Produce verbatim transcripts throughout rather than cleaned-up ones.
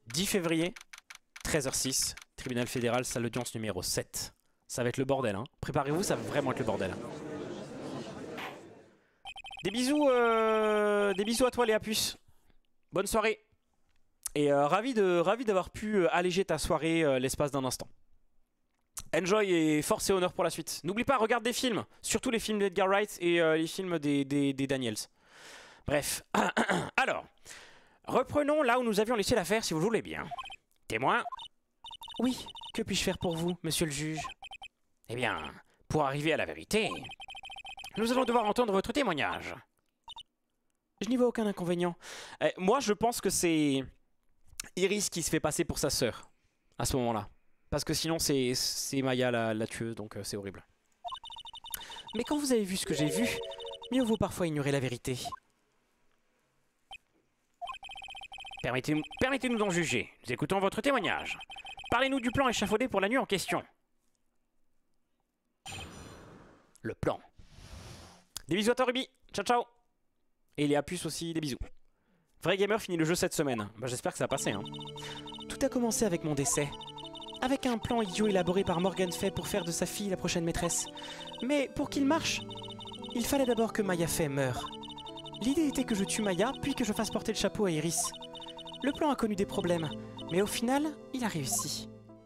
dix février, treize heures six, tribunal fédéral, salle d'audience numéro sept. Ça va être le bordel, hein. Préparez-vous, ça va vraiment être le bordel. Des bisous, euh, des bisous à toi Léa Puce. Bonne soirée. Et euh, ravi de, ravi d'avoir pu euh, alléger ta soirée euh, l'espace d'un instant. Enjoy et force et honneur pour la suite. N'oublie pas, regarde des films, surtout les films d'Edgar Wright et euh, les films des, des, des Daniels. Bref. Alors, reprenons là où nous avions laissé l'affaire, si vous le voulez bien. Témoin? Oui, que puis-je faire pour vous, monsieur le juge? Eh bien, pour arriver à la vérité, nous allons devoir entendre votre témoignage. Je n'y vois aucun inconvénient. Eh, moi, je pense que c'est Iris qui se fait passer pour sa sœur à ce moment-là. Parce que sinon, c'est Maya la, la tueuse, donc euh, c'est horrible. Mais quand vous avez vu ce que j'ai vu, mieux vaut parfois ignorer la vérité. Permettez-nous permettez-nous d'en juger. Nous écoutons votre témoignage. Parlez-nous du plan échafaudé pour la nuit en question. Le plan. Des bisous à toi, Ruby. Ciao, ciao. Et Léa Puce aussi, des bisous. Vrai Gamer finit le jeu cette semaine. Bah, j'espère que ça va passer. Hein. Tout a commencé avec mon décès. Avec un plan idiot élaboré par Morgan Fay pour faire de sa fille la prochaine maîtresse. Mais pour qu'il marche, il fallait d'abord que Maya Fay meure. L'idée était que je tue Maya, puis que je fasse porter le chapeau à Iris. Le plan a connu des problèmes, mais au final, il a réussi.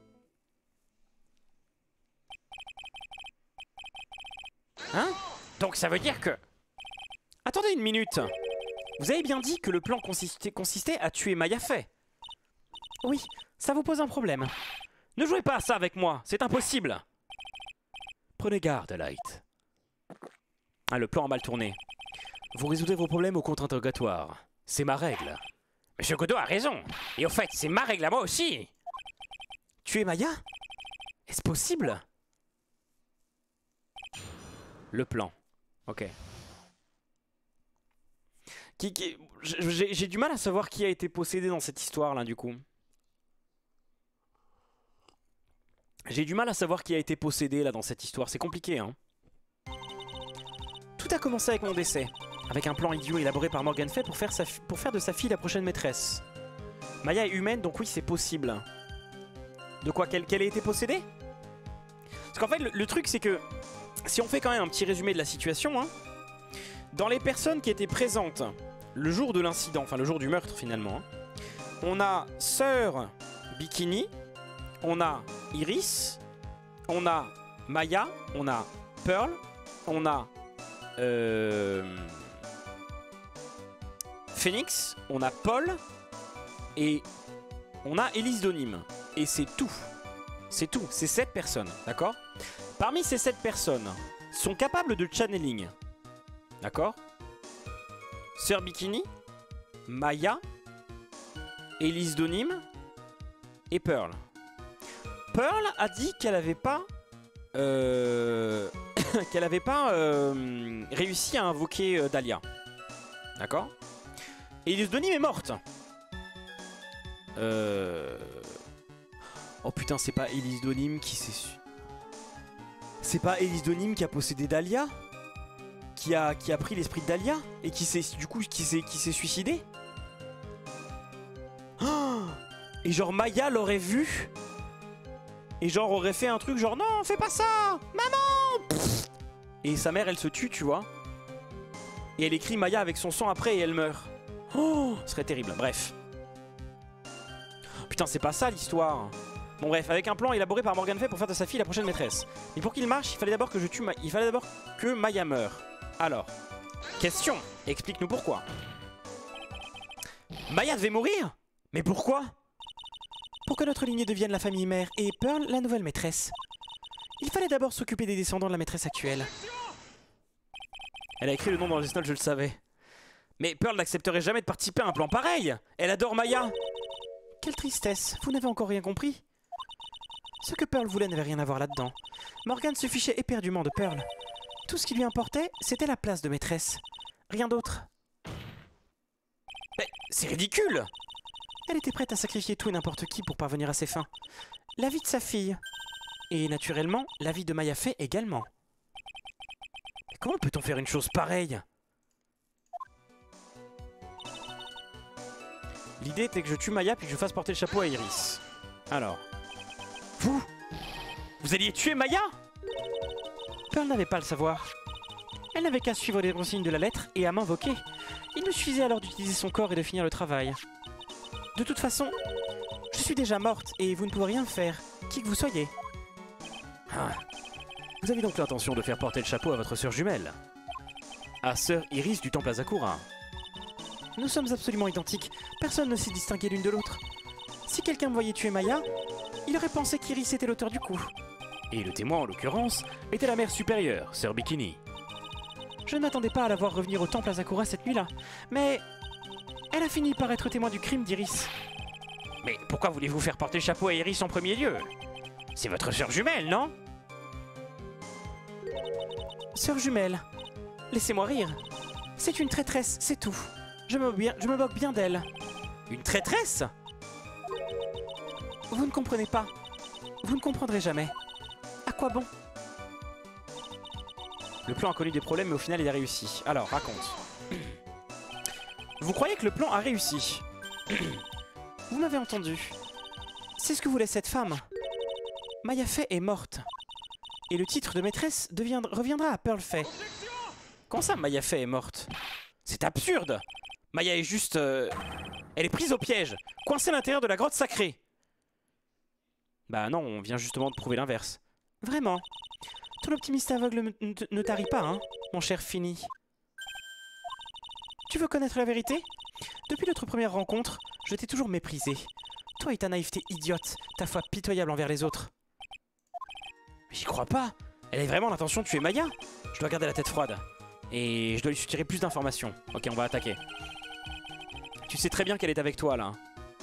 Hein? Donc ça veut dire que... Attendez une minute. Vous avez bien dit que le plan consistait, consistait à tuer Maya Fay. Oui, ça vous pose un problème. Ne jouez pas à ça avec moi, c'est impossible. Prenez garde, Light. Ah, le plan a mal tourné. Vous résoudrez vos problèmes au contre-interrogatoire. C'est ma règle. Monsieur Godot a raison. Et au fait, c'est ma règle à moi aussi. Tuer Maya? Est-ce possible? Le plan. Ok. Qui, qui... J'ai du mal à savoir qui a été possédé dans cette histoire là du coup. J'ai du mal à savoir qui a été possédé là dans cette histoire. C'est compliqué hein. Tout a commencé avec mon décès. Avec un plan idiot élaboré par Morgan Fay pour faire, sa pour faire de sa fille la prochaine maîtresse. Maya est humaine donc oui c'est possible. De quoi qu'elle qu'elle ait été possédée? Parce qu'en fait le, le truc c'est que si on fait quand même un petit résumé de la situation hein, dans les personnes qui étaient présentes le jour de l'incident, enfin le jour du meurtre finalement, hein, on a Sœur Bikini, on a Iris, on a Maya, on a Pearl, on a euh, Phoenix, on a Paul et on a Elise Donim. Et c'est tout. C'est tout, c'est sept personnes, d'accord? Parmi ces sept personnes, sont capables de channeling. D'accord? Sœur Bikini, Maya, Elise Donim et Pearl. Pearl a dit qu'elle avait pas euh, qu'elle avait pas euh, réussi à invoquer euh, Dahlia. D'accord? Et Elise Donim est morte. Euh... Oh putain, c'est pas Elise Donim qui s'est su... C'est pas Elise Donim qui a possédé Dahlia? Qui a, qui a pris l'esprit de Dahlia? Et qui s'est du coup qui s'est qui s'est suicidé? Oh, et genre Maya l'aurait vu? Et genre aurait fait un truc genre non fais pas ça maman. Pff. Et sa mère elle se tue tu vois. Et elle écrit Maya avec son sang après et elle meurt. Oh, ce serait terrible, bref. Putain c'est pas ça l'histoire. Bon bref, avec un plan élaboré par Morgan Fay pour faire de sa fille la prochaine maîtresse. Mais pour qu'il marche, il fallait d'abord que je tue Ma... Il fallait d'abord que Maya meure. Alors, question, explique-nous pourquoi. Maya devait mourir? Mais pourquoi? Pour que notre lignée devienne la famille mère et Pearl la nouvelle maîtresse. Il fallait d'abord s'occuper des descendants de la maîtresse actuelle. Elle a écrit le nom dans les notes, je le savais. Mais Pearl n'accepterait jamais de participer à un plan pareil. Elle adore Maya. Quelle tristesse, vous n'avez encore rien compris. Ce que Pearl voulait n'avait rien à voir là-dedans. Morgan se fichait éperdument de Pearl. Tout ce qui lui importait, c'était la place de maîtresse. Rien d'autre. Mais c'est ridicule! Elle était prête à sacrifier tout et n'importe qui pour parvenir à ses fins. La vie de sa fille. Et naturellement, la vie de Maya Fay également. Mais comment peut-on faire une chose pareille? L'idée était que je tue Maya puis que je fasse porter le chapeau à Iris. Alors... Vous Vous alliez tuer Maya? Pearl n'avait pas à le savoir. Elle n'avait qu'à suivre les consignes de la lettre et à m'invoquer. Il me suffisait alors d'utiliser son corps et de finir le travail. De toute façon, je suis déjà morte et vous ne pouvez rien faire, qui que vous soyez. Ah. Vous avez donc l'intention de faire porter le chapeau à votre sœur jumelle, à sœur Iris du temple Asakura. Nous sommes absolument identiques, personne ne s'est distingué l'une de l'autre. Si quelqu'un me voyait tuer Maya, il aurait pensé qu'Iris était l'auteur du coup. Et le témoin, en l'occurrence, était la mère supérieure, sœur Bikini. Je ne m'attendais pas à la voir revenir au temple Asakura cette nuit-là, mais elle a fini par être témoin du crime d'Iris. Mais pourquoi voulez-vous faire porter le chapeau à Iris en premier lieu? C'est votre sœur jumelle, non? Sœur jumelle, laissez-moi rire. C'est une traîtresse, c'est tout. Je me, bien, je me moque bien d'elle. Une traîtresse? Vous ne comprenez pas. Vous ne comprendrez jamais. À quoi bon? Le plan a connu des problèmes, mais au final, il a réussi. Alors, raconte. Vous croyez que le plan a réussi? Vous m'avez entendu. C'est ce que voulait cette femme. Maya Fey est morte. Et le titre de maîtresse deviendra, reviendra à Pearl Fey. Comment ça, Maya Fey est morte? C'est absurde. Maya est juste... Euh... Elle est prise au piège, coincée à l'intérieur de la grotte sacrée. Bah non, on vient justement de prouver l'inverse. Vraiment? Ton optimiste aveugle ne tarit pas, hein, mon cher Fini. Tu veux connaître la vérité? Depuis notre première rencontre, je t'ai toujours méprisé. Toi et ta naïveté idiote, ta foi pitoyable envers les autres. Mais j'y crois pas. Elle a vraiment l'intention de tuer Maya. Je dois garder la tête froide. Et je dois lui soutirer plus d'informations. Ok, on va attaquer. Tu sais très bien qu'elle est avec toi, là.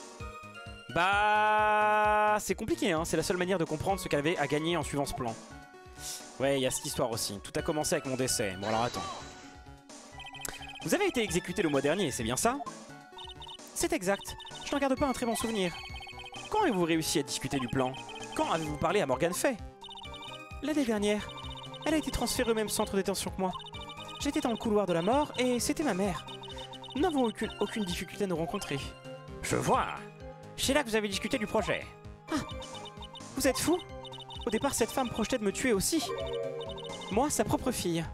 Bah... C'est compliqué, hein. C'est la seule manière de comprendre ce qu'elle avait à gagner en suivant ce plan. Ouais, il y a cette histoire aussi. Tout a commencé avec mon décès. Bon, alors attends. Vous avez été exécuté le mois dernier, c'est bien ça? C'est exact. Je n'en garde pas un très bon souvenir. Quand avez-vous réussi à discuter du plan? Quand avez-vous parlé à Morgan Fey? L'année dernière. Elle a été transférée au même centre de détention que moi. J'étais dans le couloir de la mort et c'était ma mère. Nous n'avons aucune, aucune difficulté à nous rencontrer. Je vois. C'est là que vous avez discuté du projet. Ah, vous êtes fou? Au départ, cette femme projetait de me tuer aussi. Moi, sa propre fille.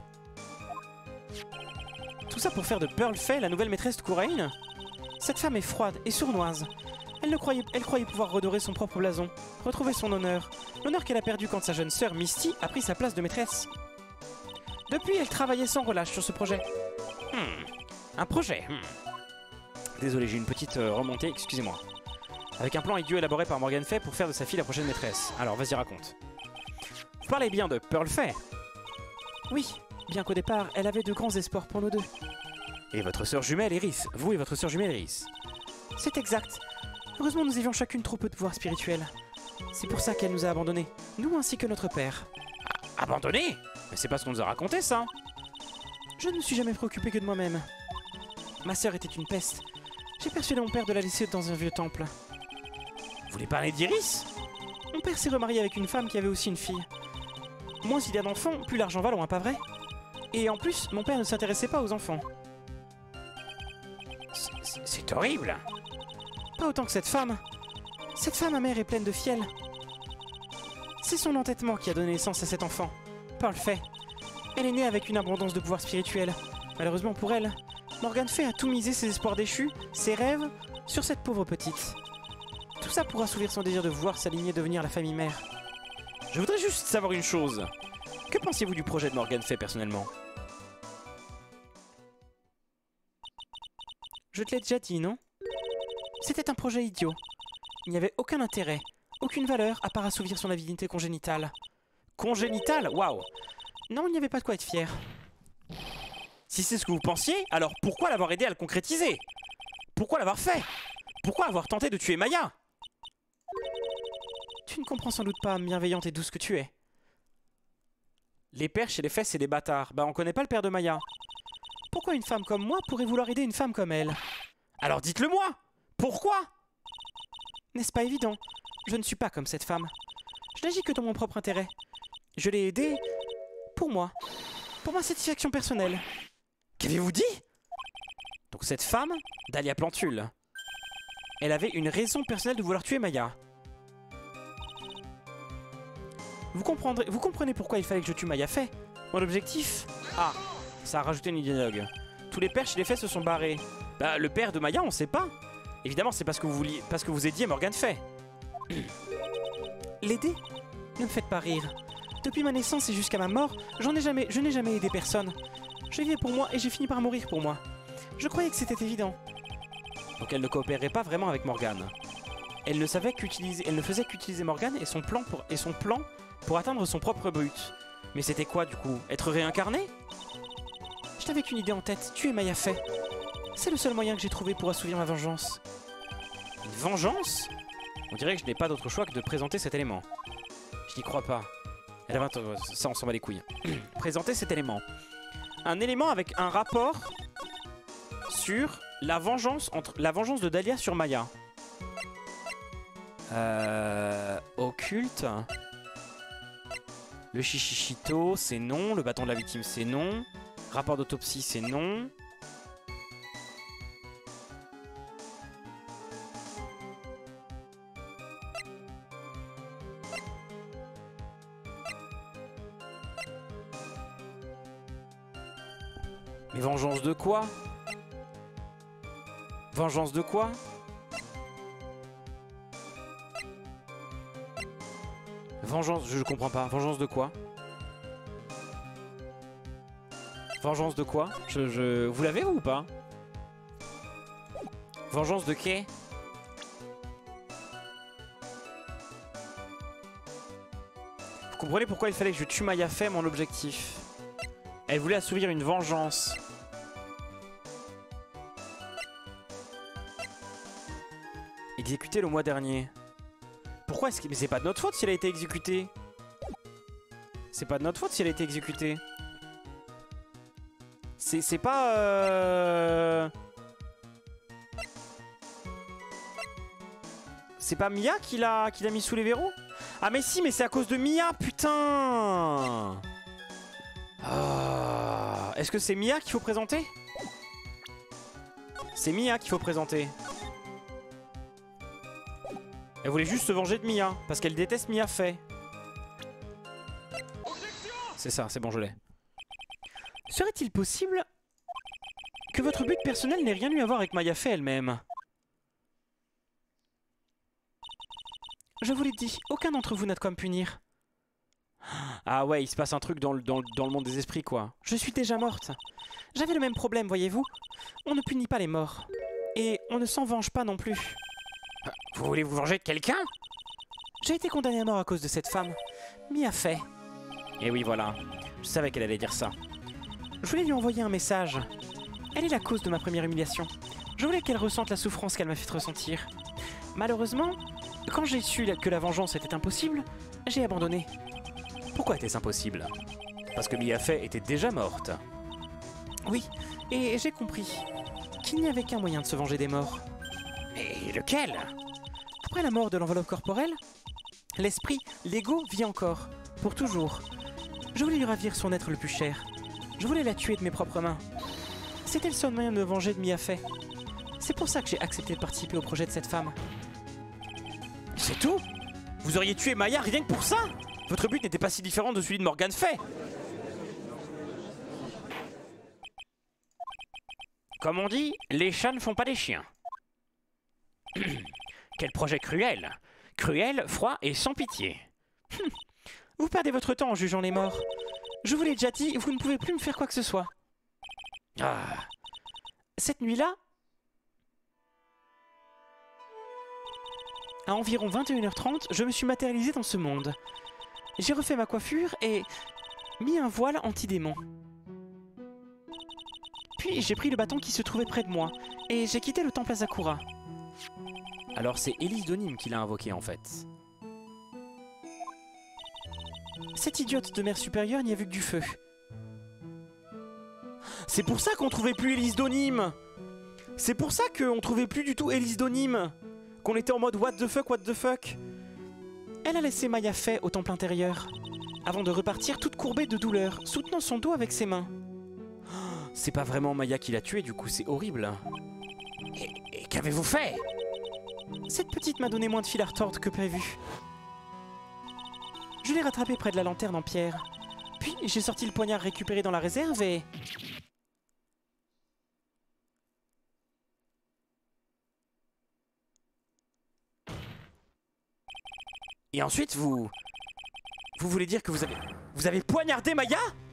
Tout ça pour faire de Pearl Fey la nouvelle maîtresse de Kurain? Cette femme est froide et sournoise. Elle, ne croyait, elle croyait pouvoir redorer son propre blason, retrouver son honneur. L'honneur qu'elle a perdu quand sa jeune sœur Misty a pris sa place de maîtresse. Depuis, elle travaillait sans relâche sur ce projet. Hmm. Un projet. Hmm. Désolé, j'ai une petite euh, remontée, excusez-moi. Avec un plan idiot élaboré par Morgan Fey pour faire de sa fille la prochaine maîtresse. Alors, vas-y, raconte. Vous parlez bien de Pearl Fey? Oui, bien qu'au départ, elle avait de grands espoirs pour nous deux. Et votre sœur jumelle Iris? Vous et votre sœur jumelle Iris? C'est exact. Heureusement, nous avions chacune trop peu de pouvoir spirituel. C'est pour ça qu'elle nous a abandonnés, nous ainsi que notre père. Ah, abandonnés? Mais c'est pas ce qu'on nous a raconté, ça. Je ne me suis jamais préoccupé que de moi-même. Ma sœur était une peste. J'ai persuadé mon père de la laisser dans un vieux temple. Vous voulez parler d'Iris? Mon père s'est remarié avec une femme qui avait aussi une fille. Moins il y a d'enfants, plus l'argent va loin, pas vrai? Et en plus, mon père ne s'intéressait pas aux enfants. C'est horrible. Pas autant que cette femme. Cette femme amère est pleine de fiel. C'est son entêtement qui a donné naissance à cet enfant. Pearl Fey. Elle est née avec une abondance de pouvoir spirituel. Malheureusement pour elle, Morgan Fey a tout misé ses espoirs déchus, ses rêves, sur cette pauvre petite. Tout ça pour assouvir son désir de voir sa lignée devenir la famille mère. Je voudrais juste savoir une chose. Que pensez-vous du projet de Morgan Fey personnellement? Je te l'ai déjà dit, non? C'était un projet idiot. Il n'y avait aucun intérêt, aucune valeur à part assouvir son avidité congénitale. Congénitale? Waouh! Non, il n'y avait pas de quoi être fier. Si c'est ce que vous pensiez, alors pourquoi l'avoir aidé à le concrétiser? Pourquoi l'avoir fait? Pourquoi avoir tenté de tuer Maya? Tu ne comprends sans doute pas, bienveillante et douce que tu es. Les perches et les fesses, c'est des bâtards. Bah, on connaît pas le père de Maya. Pourquoi une femme comme moi pourrait vouloir aider une femme comme elle? Alors dites-le moi! Pourquoi? N'est-ce pas évident? Je ne suis pas comme cette femme. Je n'agis que dans mon propre intérêt. Je l'ai aidée pour moi. Pour ma satisfaction personnelle. Qu'avez-vous dit? Donc cette femme, Dahlia Plantule. Elle avait une raison personnelle de vouloir tuer Maya. Vous comprendrez, vous comprenez pourquoi il fallait que je tue Maya Fey. Mon objectif... Ah, ça a rajouté une dialogue. Tous les pères chez les Fey se sont barrés. Bah, le père de Maya, on sait pas. Évidemment, c'est parce que vous vouliez, parce que vous aidiez Morgan Fey. L'aider? Ne me faites pas rire. Depuis ma naissance et jusqu'à ma mort, j'en ai jamais, je n'ai jamais aidé personne. Je vivais pour moi et j'ai fini par mourir pour moi. Je croyais que c'était évident. Donc elle ne coopérait pas vraiment avec Morgan. Elle ne savait qu'utiliser, elle ne faisait qu'utiliser Morgan et son plan pour et son plan pour atteindre son propre but. Mais c'était quoi du coup? Être réincarné? Je n'avais qu'une idée en tête, tuer Maya Fey. C'est le seul moyen que j'ai trouvé pour assouvir ma vengeance. Une vengeance? On dirait que je n'ai pas d'autre choix que de présenter cet élément. Je n'y crois pas. Ça, on s'en bat les couilles. Présenter cet élément. Un élément avec un rapport sur la vengeance, entre, la vengeance de Dahlia sur Maya. Euh, occulte. Le Shishichito, c'est non. Le bâton de la victime, c'est non. Rapport d'autopsie, c'est non. Mais vengeance de quoi? Vengeance de quoi? Vengeance, je comprends pas. Vengeance de quoi? Vengeance de quoi? Je, je... Vous l'avez ou pas? Vengeance de qui? Vous comprenez pourquoi il fallait que je tue Maya Fey, mon objectif? Elle voulait assouvir une vengeance. Exécutée le mois dernier. Pourquoi est-ce que... Mais c'est pas de notre faute si elle a été exécutée. C'est pas de notre faute si elle a été exécutée. C'est c'est pas... Euh... C'est pas Mia qui l'a qui l'a mis sous les verrous? Ah mais si, mais c'est à cause de Mia, putain. Ah, est-ce que c'est Mia qu'il faut présenter? C'est Mia qu'il faut présenter. Elle voulait juste se venger de Mia, parce qu'elle déteste Mia Fey. C'est ça, c'est bon, je l'ai. Serait-il possible que votre but personnel n'ait rien eu à voir avec Maya Fey elle-même? Je vous l'ai dit, aucun d'entre vous n'a de quoi me punir. Ah ouais, il se passe un truc dans le, dans, le, dans le monde des esprits, quoi. Je suis déjà morte. J'avais le même problème, voyez-vous. On ne punit pas les morts. Et on ne s'en venge pas non plus. Vous voulez vous venger de quelqu'un? J'ai été condamné à mort à cause de cette femme. Mia Fey. Et oui, voilà. Je savais qu'elle allait dire ça. Je voulais lui envoyer un message. Elle est la cause de ma première humiliation. Je voulais qu'elle ressente la souffrance qu'elle m'a fait ressentir. Malheureusement, quand j'ai su que la vengeance était impossible, j'ai abandonné. Pourquoi était-ce impossible? Parce que Mia Fey était déjà morte. Oui, et j'ai compris qu'il n'y avait qu'un moyen de se venger des morts. Mais lequel? Après la mort de l'enveloppe corporelle, l'esprit, l'ego, vit encore, pour toujours. Je voulais lui ravir son être le plus cher. Je voulais la tuer de mes propres mains. C'était le seul moyen de me venger de Mia Fey. C'est pour ça que j'ai accepté de participer au projet de cette femme. C'est tout? Vous auriez tué Maya rien que pour ça? Votre but n'était pas si différent de celui de Morgan Fey. Comme on dit, les chats ne font pas des chiens. Quel projet cruel. Cruel, froid et sans pitié. Vous perdez votre temps en jugeant les morts. Je vous l'ai déjà dit, vous ne pouvez plus me faire quoi que ce soit. Ah. Cette nuit-là, à environ vingt et une heures trente, je me suis matérialisé dans ce monde. J'ai refait ma coiffure et mis un voile anti-démon. Puis j'ai pris le bâton qui se trouvait près de moi et j'ai quitté le temple Asakura. Alors c'est Élise d'Onim qui l'a invoqué en fait. Cette idiote de mère supérieure n'y a vu que du feu. C'est pour ça qu'on trouvait plus Élise d'Onim. C'est pour ça qu'on trouvait plus du tout Élise d'Onim. Qu'on était en mode what the fuck, what the fuck. Elle a laissé Maya Fey au temple intérieur, avant de repartir toute courbée de douleur, soutenant son dos avec ses mains. Oh, c'est pas vraiment Maya qui l'a tuée, du coup c'est horrible. Et, et qu'avez-vous fait? Cette petite m'a donné moins de fil à retordre que prévu. Je l'ai rattrapée près de la lanterne en pierre. Puis j'ai sorti le poignard récupéré dans la réserve et... Et ensuite vous... Vous voulez dire que vous avez... Vous avez poignardé Maya?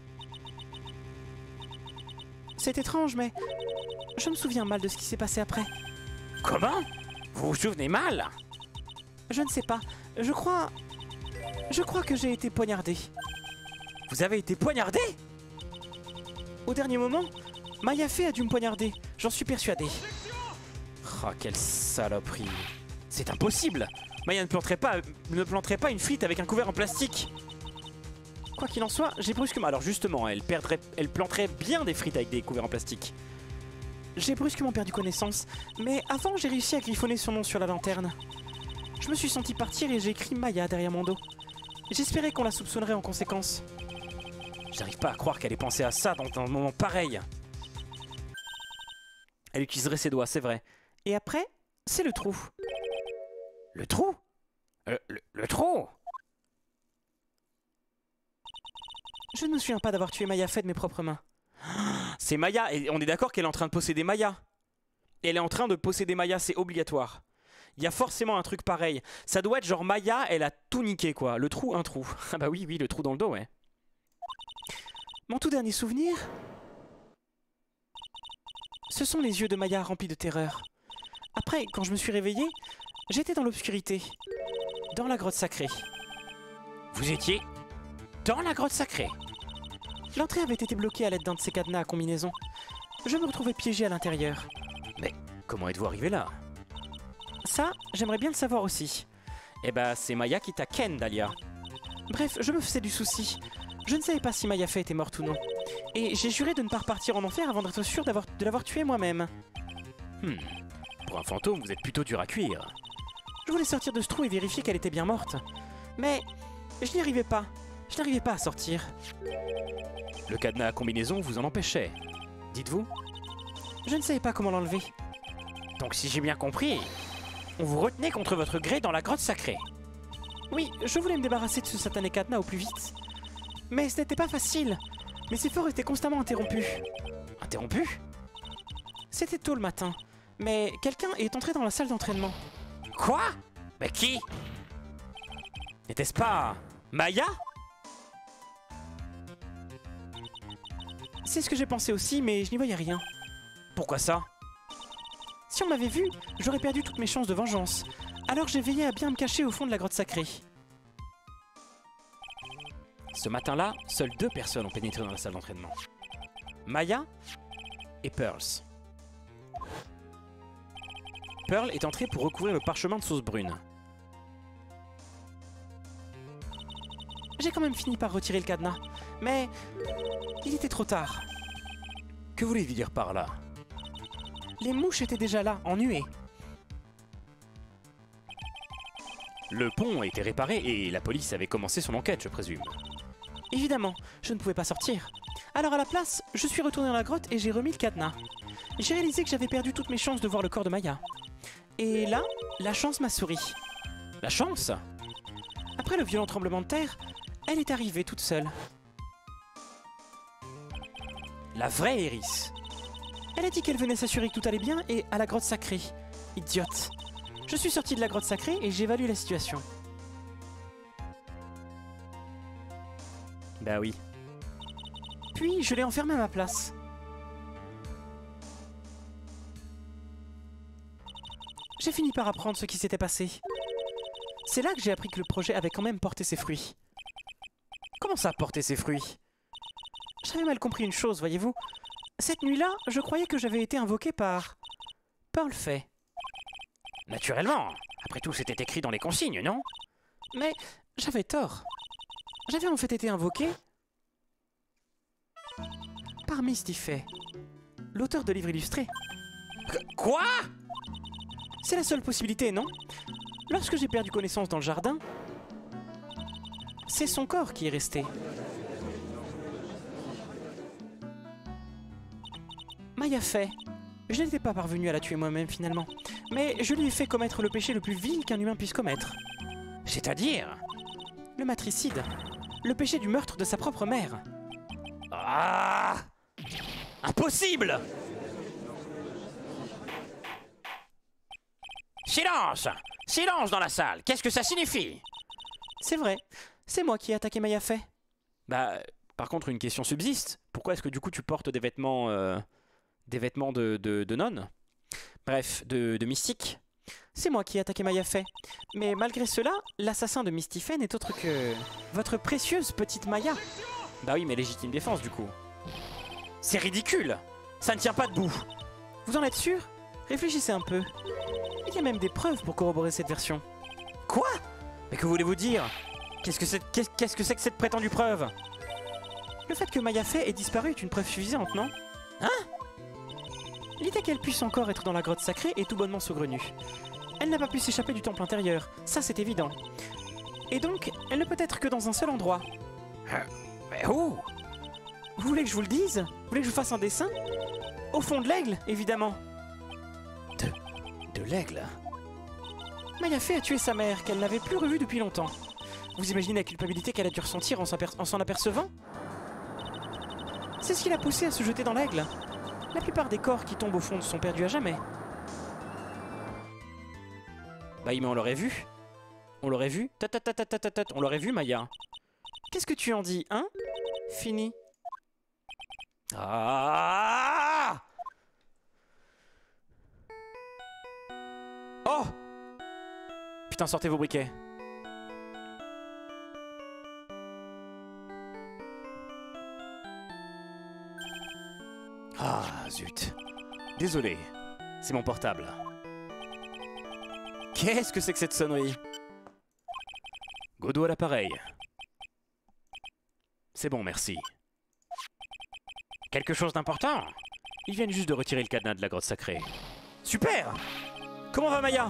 C'est étrange, mais... Je me souviens mal de ce qui s'est passé après. Comment? Vous vous souvenez mal? Je ne sais pas. Je crois... Je crois que j'ai été poignardé. Vous avez été poignardé? Au dernier moment, Maya Fey a dû me poignarder. J'en suis persuadé. Oh, quelle saloperie. C'est impossible. Maya ne planterait pas, ne planterait pas une frite avec un couvert en plastique. Quoi qu'il en soit, j'ai brusquement... Alors justement, elle, perdrait, elle planterait bien des frites avec des couverts en plastique. J'ai brusquement perdu connaissance, mais avant j'ai réussi à griffonner son nom sur la lanterne. Je me suis senti partir et j'ai écrit Maya derrière mon dos. J'espérais qu'on la soupçonnerait en conséquence. J'arrive pas à croire qu'elle ait pensé à ça dans un moment pareil. Elle utiliserait ses doigts, c'est vrai. Et après, c'est le trou. Le trou? euh, le, le trou? Je ne me souviens pas d'avoir tué Maya Fey de mes propres mains. C'est Maya, et on est d'accord qu'elle est en train de posséder Maya. Elle est en train de posséder Maya, c'est obligatoire. Il y a forcément un truc pareil. Ça doit être genre Maya, elle a tout niqué quoi. Le trou, un trou. Ah bah oui, oui, le trou dans le dos, ouais. Mon tout dernier souvenir, ce sont les yeux de Maya remplis de terreur. Après, quand je me suis réveillé, j'étais dans l'obscurité, dans la grotte sacrée. Vous étiez dans la grotte sacrée? L'entrée avait été bloquée à l'aide d'un de ces cadenas à combinaison. Je me retrouvais piégé à l'intérieur. Mais comment êtes-vous arrivé là? Ça, j'aimerais bien le savoir aussi. Eh bah, c'est Maya qui t'a ken, Dahlia. Bref, je me faisais du souci. Je ne savais pas si Maya Fey était morte ou non. Et j'ai juré de ne pas repartir en enfer avant d'être sûr d'avoir, de l'avoir tuée moi-même. Hmm. Pour un fantôme, vous êtes plutôt dur à cuire. Je voulais sortir de ce trou et vérifier qu'elle était bien morte. Mais je n'y arrivais pas. Je n'arrivais pas à sortir. Le cadenas à combinaison vous en empêchait. Dites-vous? Je ne savais pas comment l'enlever. Donc si j'ai bien compris, on vous retenait contre votre gré dans la grotte sacrée. Oui, je voulais me débarrasser de ce satané cadenas au plus vite. Mais ce n'était pas facile. Mes efforts étaient constamment interrompus. Interrompus? C'était tôt le matin. Mais quelqu'un est entré dans la salle d'entraînement. Quoi? Mais qui? N'était-ce pas Maya? C'est ce que j'ai pensé aussi, mais je n'y voyais rien. Pourquoi ça? Si on m'avait vu, j'aurais perdu toutes mes chances de vengeance. Alors j'ai veillé à bien me cacher au fond de la grotte sacrée. Ce matin-là, seules deux personnes ont pénétré dans la salle d'entraînement. Maya et Pearls. Pearl est entrée pour recouvrir le parchemin de sauce brune. J'ai quand même fini par retirer le cadenas, mais il était trop tard. Que voulez-vous dire par là? Les mouches étaient déjà là, en nuée. Le pont a été réparé et la police avait commencé son enquête, je présume. Évidemment, je ne pouvais pas sortir. Alors à la place, je suis retourné dans la grotte et j'ai remis le cadenas. J'ai réalisé que j'avais perdu toutes mes chances de voir le corps de Maya. Et là, la chance m'a souri. La chance? Après le violent tremblement de terre, elle est arrivée toute seule. La vraie Iris. Elle a dit qu'elle venait s'assurer que tout allait bien et à la grotte sacrée. Idiote. Je suis sorti de la grotte sacrée et j'évalue la situation. Bah oui. Puis je l'ai enfermée à ma place. J'ai fini par apprendre ce qui s'était passé. C'est là que j'ai appris que le projet avait quand même porté ses fruits. Comment ça, porter ses fruits? J'avais mal compris une chose, voyez-vous. Cette nuit-là, je croyais que j'avais été invoqué par... Pearl Fey. Naturellement. Après tout, c'était écrit dans les consignes, non? Mais j'avais tort. J'avais en fait été invoqué... par Misty Fey, l'auteur de livres illustrés. Quoi? C'est la seule possibilité, non? Lorsque j'ai perdu connaissance dans le jardin, c'est son corps qui est resté. Maya Fey. Je n'étais pas parvenu à la tuer moi-même finalement. Mais je lui ai fait commettre le péché le plus vil qu'un humain puisse commettre. C'est-à-dire? Le matricide. Le péché du meurtre de sa propre mère. Ah! Impossible! Silence! Silence dans la salle! Qu'est-ce que ça signifie? C'est vrai. C'est moi qui ai attaqué Mayafé. Bah, par contre, une question subsiste. Pourquoi est-ce que du coup tu portes des vêtements... Euh, des vêtements de, de, de nonne? Bref, de, de mystique. C'est moi qui ai attaqué Mayafé. Mais malgré cela, l'assassin de Misty-Fe n'est autre que... votre précieuse petite Maya. Bah oui, mais légitime défense du coup. C'est ridicule! Ça ne tient pas debout. Vous en êtes sûr? Réfléchissez un peu. Il y a même des preuves pour corroborer cette version. Quoi? Mais que voulez-vous dire? Qu'est-ce que c'est qu'est-ce que c'est que cette prétendue preuve? Le fait que Mayafé ait disparu est une preuve suffisante, non? Hein? L'idée qu'elle puisse encore être dans la grotte sacrée est tout bonnement saugrenue. Elle n'a pas pu s'échapper du temple intérieur, ça c'est évident. Et donc, elle ne peut être que dans un seul endroit. Euh, mais où? Vous voulez que je vous le dise? Vous voulez que je vous fasse un dessin? Au fond de l'aigle, évidemment. De... de l'aigle? Mayafé a tué sa mère, qu'elle n'avait plus revue depuis longtemps. Vous imaginez la culpabilité qu'elle a dû ressentir en s'en apercevant? C'est ce qui l'a poussée à se jeter dans l'aigle. La plupart des corps qui tombent au fond sont perdus à jamais. Bah mais on l'aurait vu. On l'aurait vu. Tatatatatatatat. On l'aurait vu, Maya. Qu'est-ce que tu en dis, hein? Fini. Ah! Oh! Putain, sortez vos briquets. Ah, zut. Désolé, c'est mon portable. Qu'est-ce que c'est que cette sonnerie? Godot à l'appareil. C'est bon, merci. Quelque chose d'important? Ils viennent juste de retirer le cadenas de la grotte sacrée. Super! Comment va Maya?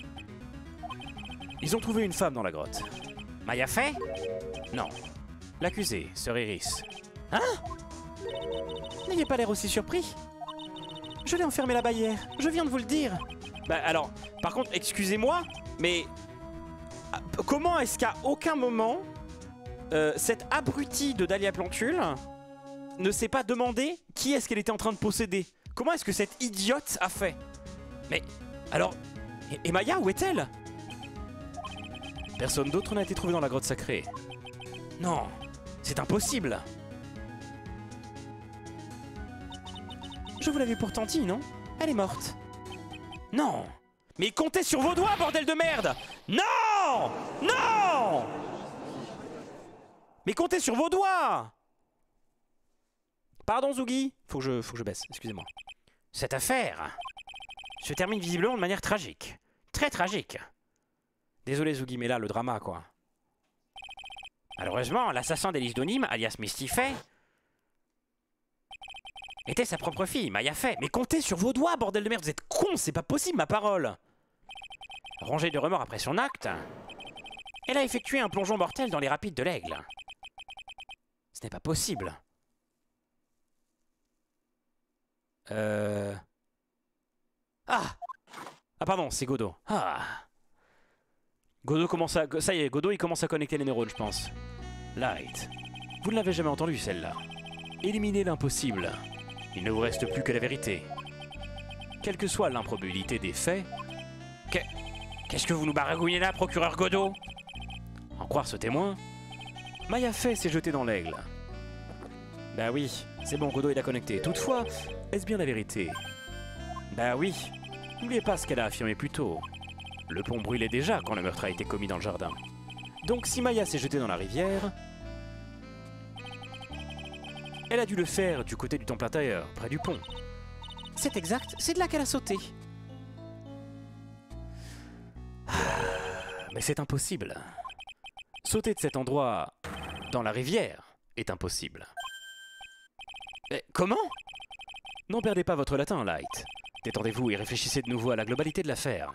Ils ont trouvé une femme dans la grotte. Mayafé? Non. L'accusée, Sœur Iris. Hein? N'ayez pas l'air aussi surpris. Je l'ai enfermé là-bas hier, je viens de vous le dire. Bah alors, par contre, excusez-moi, mais... Comment est-ce qu'à aucun moment, euh, cette abrutie de Dahlia Plantule ne s'est pas demandé qui est-ce qu'elle était en train de posséder? Comment est-ce que cette idiote a fait? Mais, alors... Et, et Maya, où est-elle? Personne d'autre n'a été trouvé dans la grotte sacrée. Non, c'est impossible. Je vous l'avais pourtant dit, non? Elle est morte. Non! Mais comptez sur vos doigts, bordel de merde! Non! Non! Mais comptez sur vos doigts! Pardon, Zougi? Faut que je, faut que je baisse, excusez-moi. Cette affaire se termine visiblement de manière tragique. Très tragique. Désolé, Zougi, mais là, le drama, quoi. Malheureusement, l'assassin d'Élise d'Onim, alias Misty-Fe, était sa propre fille, Mayafé. Mais comptez sur vos doigts, bordel de merde, vous êtes cons, c'est pas possible, ma parole. Rongée de remords après son acte, elle a effectué un plongeon mortel dans les rapides de l'Aigle. Ce n'est pas possible. Euh... Ah! Ah pardon, c'est Godot. Ah! Godot commence à... Ça y est, Godot il commence à connecter les neurones, je pense. Light. Vous ne l'avez jamais entendu, celle-là. Éliminez l'impossible. Il ne vous reste plus que la vérité. Quelle que soit l'improbabilité des faits... Qu'est-ce que vous nous baragouinez là, procureur Godot? En croire ce témoin, Mayafé s'est jeté dans l'aigle. Bah oui, c'est bon, Godot il a connecté. Toutefois, est-ce bien la vérité? Bah oui, n'oubliez pas ce qu'elle a affirmé plus tôt. Le pont brûlait déjà quand le meurtre a été commis dans le jardin. Donc si Maya s'est jetée dans la rivière... elle a dû le faire du côté du temple intérieur, près du pont. C'est exact, c'est de là qu'elle a sauté. Mais c'est impossible. Sauter de cet endroit dans la rivière est impossible. Mais comment? N'en perdez pas votre latin, Light. Détendez-vous et réfléchissez de nouveau à la globalité de l'affaire.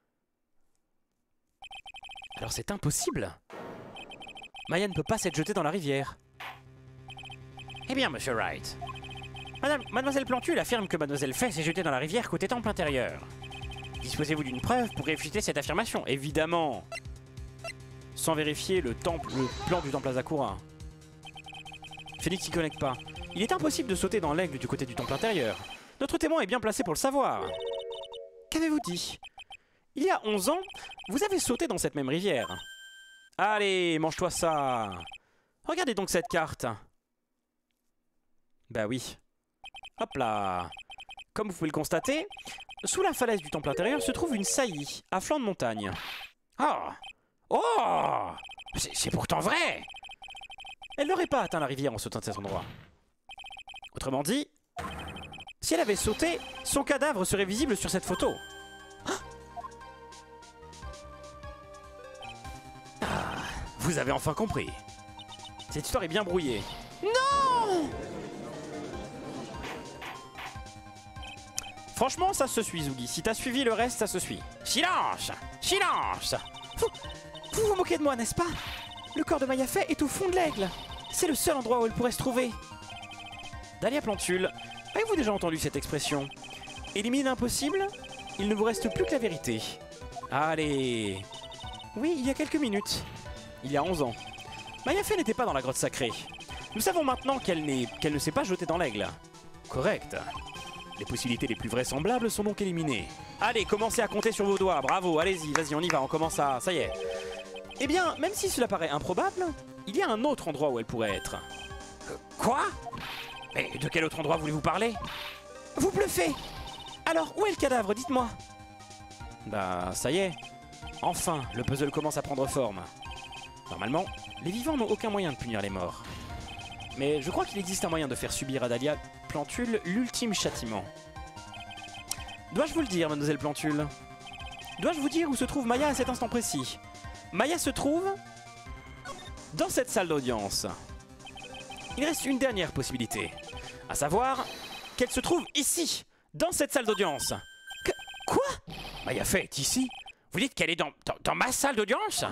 Alors c'est impossible. Maya ne peut pas s'être jetée dans la rivière. Eh bien, monsieur Wright. Madame, Mademoiselle Plantule affirme que Mademoiselle Fay s'est jetée dans la rivière côté temple intérieur. Disposez-vous d'une preuve pour réfuter cette affirmation? Évidemment. Sans vérifier le, temple, le plan du temple Asakura. Félix s'y connecte pas. Il est impossible de sauter dans l'aigle du côté du temple intérieur. Notre témoin est bien placé pour le savoir. Qu'avez-vous dit? Il y a onze ans, vous avez sauté dans cette même rivière. Allez, mange-toi ça. Regardez donc cette carte. Bah oui. Hop là. Comme vous pouvez le constater, sous la falaise du temple intérieur se trouve une saillie à flanc de montagne. Ah! Oh! C'est pourtant vrai! Elle n'aurait pas atteint la rivière en sautant de cet endroit. Autrement dit, si elle avait sauté, son cadavre serait visible sur cette photo. Ah, vous avez enfin compris. Cette histoire est bien brouillée. Non! Franchement, ça se suit, Zougi. Si t'as suivi le reste, ça se suit. Silence! Silence! Vous, vous vous moquez de moi, n'est-ce pas? Le corps de Mayafet est au fond de l'aigle. C'est le seul endroit où elle pourrait se trouver. Dahlia Plantule, avez-vous déjà entendu cette expression? Éliminer l'impossible, il ne vous reste plus que la vérité. Allez. Oui, il y a quelques minutes. Il y a onze ans. Mayafet n'était pas dans la grotte sacrée. Nous savons maintenant qu'elle n'est, qu'elle ne s'est pas jetée dans l'aigle. Correct. Les possibilités les plus vraisemblables sont donc éliminées. Allez, commencez à compter sur vos doigts. Bravo, allez-y, vas-y, on y va, on commence à... Ça y est. Eh bien, même si cela paraît improbable, il y a un autre endroit où elle pourrait être. Euh, quoi? Mais de quel autre endroit voulez-vous parler? Vous bluffez! Alors, où est le cadavre? Dites-moi. Bah, ça y est. Enfin, le puzzle commence à prendre forme. Normalement, les vivants n'ont aucun moyen de punir les morts. Mais je crois qu'il existe un moyen de faire subir à Dahlia Plantule l'ultime châtiment. Dois-je vous le dire, mademoiselle Plantule? Dois-je vous dire où se trouve Maya à cet instant précis? Maya se trouve dans cette salle d'audience. Il reste une dernière possibilité, à savoir qu'elle se trouve ici, dans cette salle d'audience. Que... Quoi? Mayafet est ici? Vous dites qu'elle est dans, dans, dans ma salle d'audience?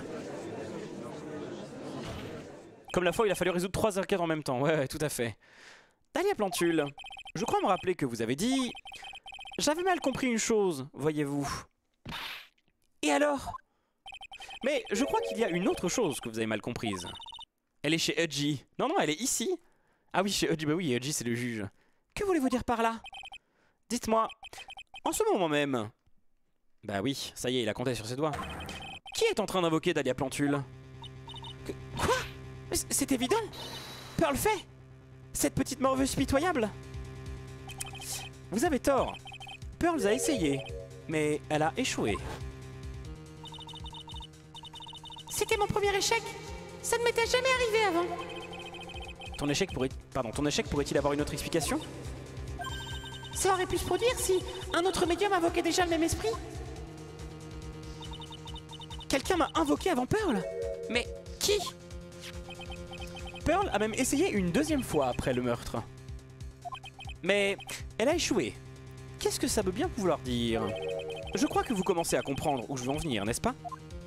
Comme la fois, il a fallu résoudre trois enquêtes en même temps. Ouais, ouais, tout à fait. Dahlia Plantule, je crois me rappeler que vous avez dit... J'avais mal compris une chose, voyez-vous. Et alors? Mais je crois qu'il y a une autre chose que vous avez mal comprise. Elle est chez Udgy. Non, non, elle est ici. Ah oui, chez Udgy, bah oui, Udgy c'est le juge. Que voulez-vous dire par là? Dites-moi, en ce moment même... Bah oui, ça y est, il a compté sur ses doigts. Qui est en train d'invoquer Dahlia Plantule? Que... Quoi? C'est évident. Pearl fait. Cette petite morveuse pitoyable. Vous avez tort. Pearl a essayé, mais elle a échoué. C'était mon premier échec. Ça ne m'était jamais arrivé avant. Ton échec pourrait... Pardon, ton échec pourrait-il avoir une autre explication? Ça aurait pu se produire si un autre médium invoquait déjà le même esprit. Quelqu'un m'a invoqué avant Pearl? Mais qui? Pearl a même essayé une deuxième fois après le meurtre. Mais elle a échoué. Qu'est-ce que ça veut bien vouloir dire? Je crois que vous commencez à comprendre où je veux en venir, n'est-ce pas?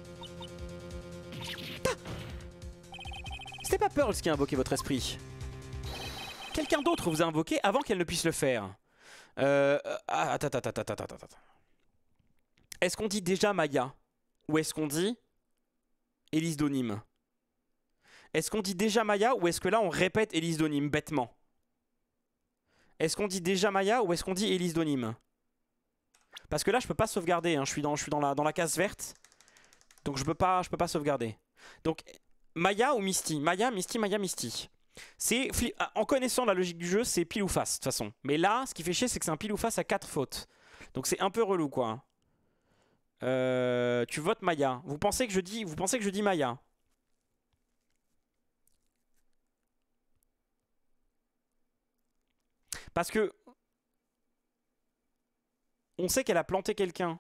C'était pas Pearl qui a invoqué votre esprit. Quelqu'un d'autre vous a invoqué avant qu'elle ne puisse le faire. Euh... Ah, attends, attends, attends, attends, attends, attends. Est-ce qu'on dit déjà Maya? Ou est-ce qu'on dit Élise d'Onim? Est-ce qu'on dit déjà Maya ou est-ce que là on répète Élise d'Onim bêtement? Est-ce qu'on dit déjà Maya ou est-ce qu'on dit Élise d'Onim? Parce que là je peux pas sauvegarder, hein. je suis, dans, je suis dans, la, dans la case verte. Donc je peux pas, je peux pas sauvegarder. Donc Maya ou Misty? Maya, Misty, Maya, Misty. C'est, en connaissant la logique du jeu, c'est pile ou face de toute façon. Mais là, ce qui fait chier, c'est que c'est un pile ou face à quatre fautes. Donc c'est un peu relou quoi. Euh, tu votes Maya. Vous pensez que je dis, vous pensez que je dis Maya? Parce que on sait qu'elle a planté quelqu'un.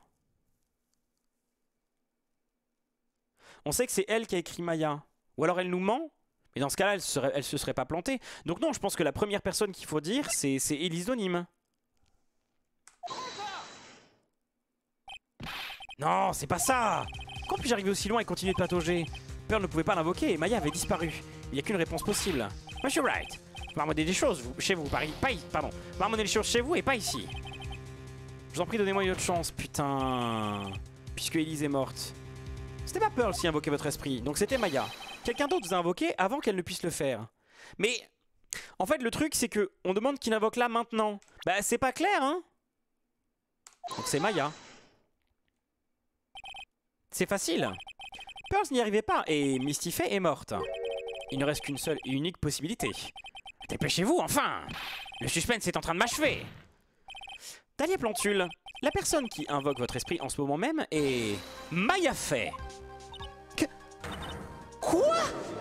On sait que c'est elle qui a écrit Maya. Ou alors elle nous ment. Mais dans ce cas-là, elle, serait, elle se serait pas plantée. Donc non, je pense que la première personne qu'il faut dire, c'est Élise d'Onim. Non, c'est pas ça. Quand puis-je arriver aussi loin et continuer de patauger? Pearl ne pouvait pas l'invoquer et Maya avait disparu. Il n'y a qu'une réponse possible. Monsieur Wright, vous marmonnez des choses vous, chez vous, pas, pas, pardon. Marmonnez les choses chez vous et pas ici. Je vous en prie, donnez-moi une autre chance, putain. Puisque Elise est morte. C'était pas Pearl qui invoquait votre esprit, donc c'était Maya. Quelqu'un d'autre vous a invoqué avant qu'elle ne puisse le faire. Mais, en fait, le truc, c'est que on demande qu'il invoque là maintenant. Bah, c'est pas clair, hein. Donc c'est Maya. C'est facile. Pearl n'y arrivait pas, et Mistifay est morte. Il ne reste qu'une seule et unique possibilité. Dépêchez-vous, enfin! Le suspense est en train de m'achever! Dahlia Plantule, la personne qui invoque votre esprit en ce moment même est... Maya Fey. Que... Quoi?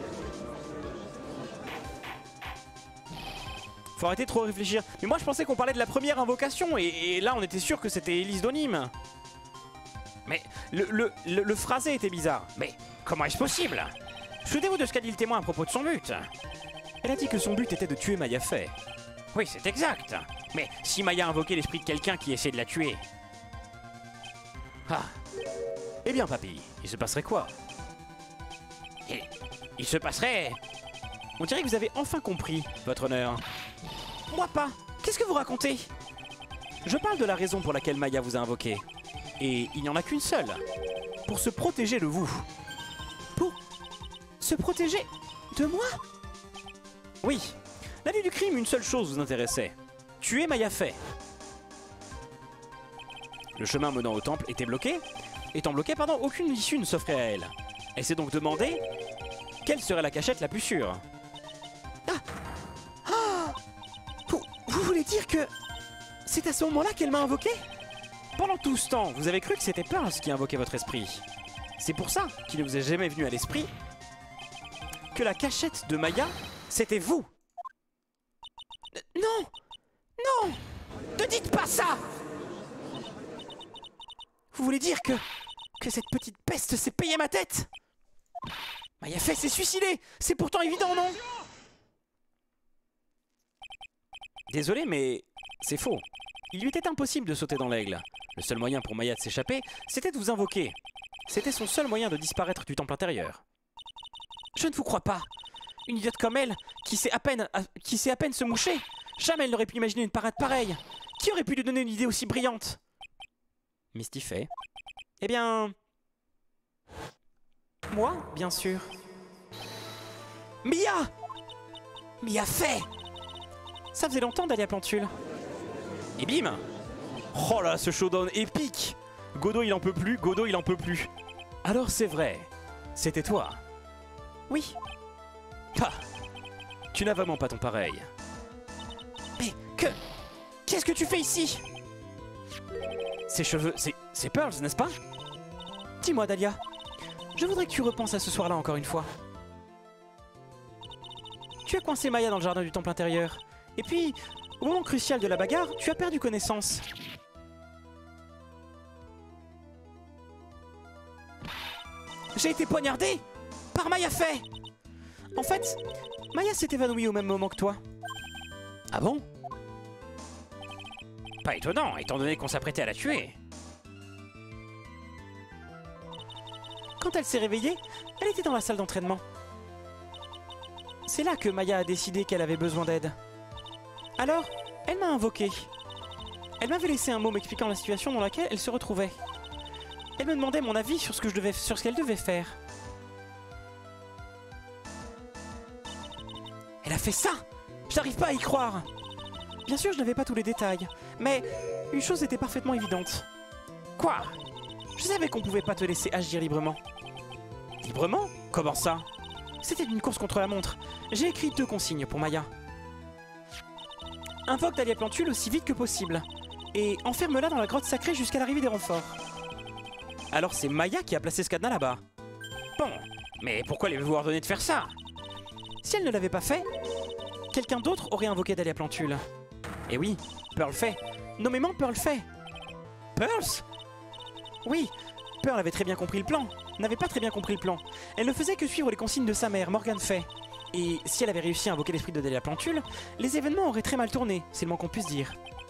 Faut arrêter de trop réfléchir. Mais moi je pensais qu'on parlait de la première invocation, et, et là on était sûr que c'était Elise d'Onim. Mais le, le, le, le phrasé était bizarre. Mais comment est-ce possible? Souvenez-vous de ce qu'a dit le témoin à propos de son but. Elle a dit que son but était de tuer Maya Fey. Oui, c'est exact. Mais si Maya a invoqué l'esprit de quelqu'un qui essaie de la tuer... Ah. Eh bien, papy, il se passerait quoi? il, il se passerait... On dirait que vous avez enfin compris, votre honneur. Moi pas. Qu'est-ce que vous racontez? Je parle de la raison pour laquelle Maya vous a invoqué. Et il n'y en a qu'une seule. Pour se protéger de vous. Pour se protéger de moi? Oui. La nuit du crime, une seule chose vous intéressait. Tuer Maya Fey. Le chemin menant au temple était bloqué. Étant bloqué, pardon, aucune issue ne s'offrait à elle. Elle s'est donc demandé quelle serait la cachette la plus sûre. Ah, ah vous, vous voulez dire que c'est à ce moment-là qu'elle m'a invoqué? Pendant tout ce temps, vous avez cru que c'était Pearl qui invoquait votre esprit. C'est pour ça qu'il ne vous est jamais venu à l'esprit que la cachette de Maya, c'était vous. Non! Non! Ne dites pas ça! Vous voulez dire que... que cette petite peste s'est payée ma tête? Maya Fey s'est suicidée! C'est pourtant évident, non? Désolé, mais c'est faux. Il lui était impossible de sauter dans l'aigle. Le seul moyen pour Maya de s'échapper, c'était de vous invoquer. C'était son seul moyen de disparaître du temple intérieur. Je ne vous crois pas. Une idiote comme elle, qui sait à peine, qui sait à peine se moucher. Jamais elle n'aurait pu imaginer une parade pareille. Qui aurait pu lui donner une idée aussi brillante? Mistifay. Eh bien... Moi, bien sûr. Mia! Mia Fey! Ça faisait longtemps Dahlia Plantule. Et bim! Oh là, ce showdown épique! Godot il en peut plus, Godot il en peut plus. Alors c'est vrai, c'était toi. Oui. Ah, tu n'as vraiment pas ton pareil. Mais que... Qu'est-ce que tu fais ici? Ces cheveux, c'est... c'est Pearl, n'est-ce pas? Dis-moi Dahlia, je voudrais que tu repenses à ce soir-là encore une fois. Tu as coincé Maya dans le jardin du temple intérieur. Et puis, au moment crucial de la bagarre, tu as perdu connaissance. J'ai été poignardé par Maya Fey. En fait, Maya s'est évanouie au même moment que toi. Ah bon? Pas étonnant, étant donné qu'on s'apprêtait à la tuer. Quand elle s'est réveillée, elle était dans la salle d'entraînement. C'est là que Maya a décidé qu'elle avait besoin d'aide. Alors, elle m'a invoqué. Elle m'avait laissé un mot m'expliquant la situation dans laquelle elle se retrouvait. Elle me demandait mon avis sur ce que je devais, sur ce qu'elle devait faire. Elle a fait ça! J'arrive pas à y croire! Bien sûr, je n'avais pas tous les détails, mais une chose était parfaitement évidente. Quoi? Je savais qu'on pouvait pas te laisser agir librement. Librement? Comment ça? C'était une course contre la montre. J'ai écrit deux consignes pour Maya. Invoque Dahlia Plantule aussi vite que possible, et enferme-la dans la grotte sacrée jusqu'à l'arrivée des renforts. Alors c'est Maya qui a placé ce cadenas là-bas. Bon, mais pourquoi lui avez-vous ordonné de faire ça? Si elle ne l'avait pas fait, quelqu'un d'autre aurait invoqué Dahlia Plantule. Et oui, Pearl Fey. Nommément Pearl Fey. Pearls? Oui, Pearl avait très bien compris le plan. N'avait pas très bien compris le plan. Elle ne faisait que suivre les consignes de sa mère, Morgan Fey. Et si elle avait réussi à invoquer l'esprit de Dahlia Plantule, les événements auraient très mal tourné, c'est le moins qu'on puisse dire.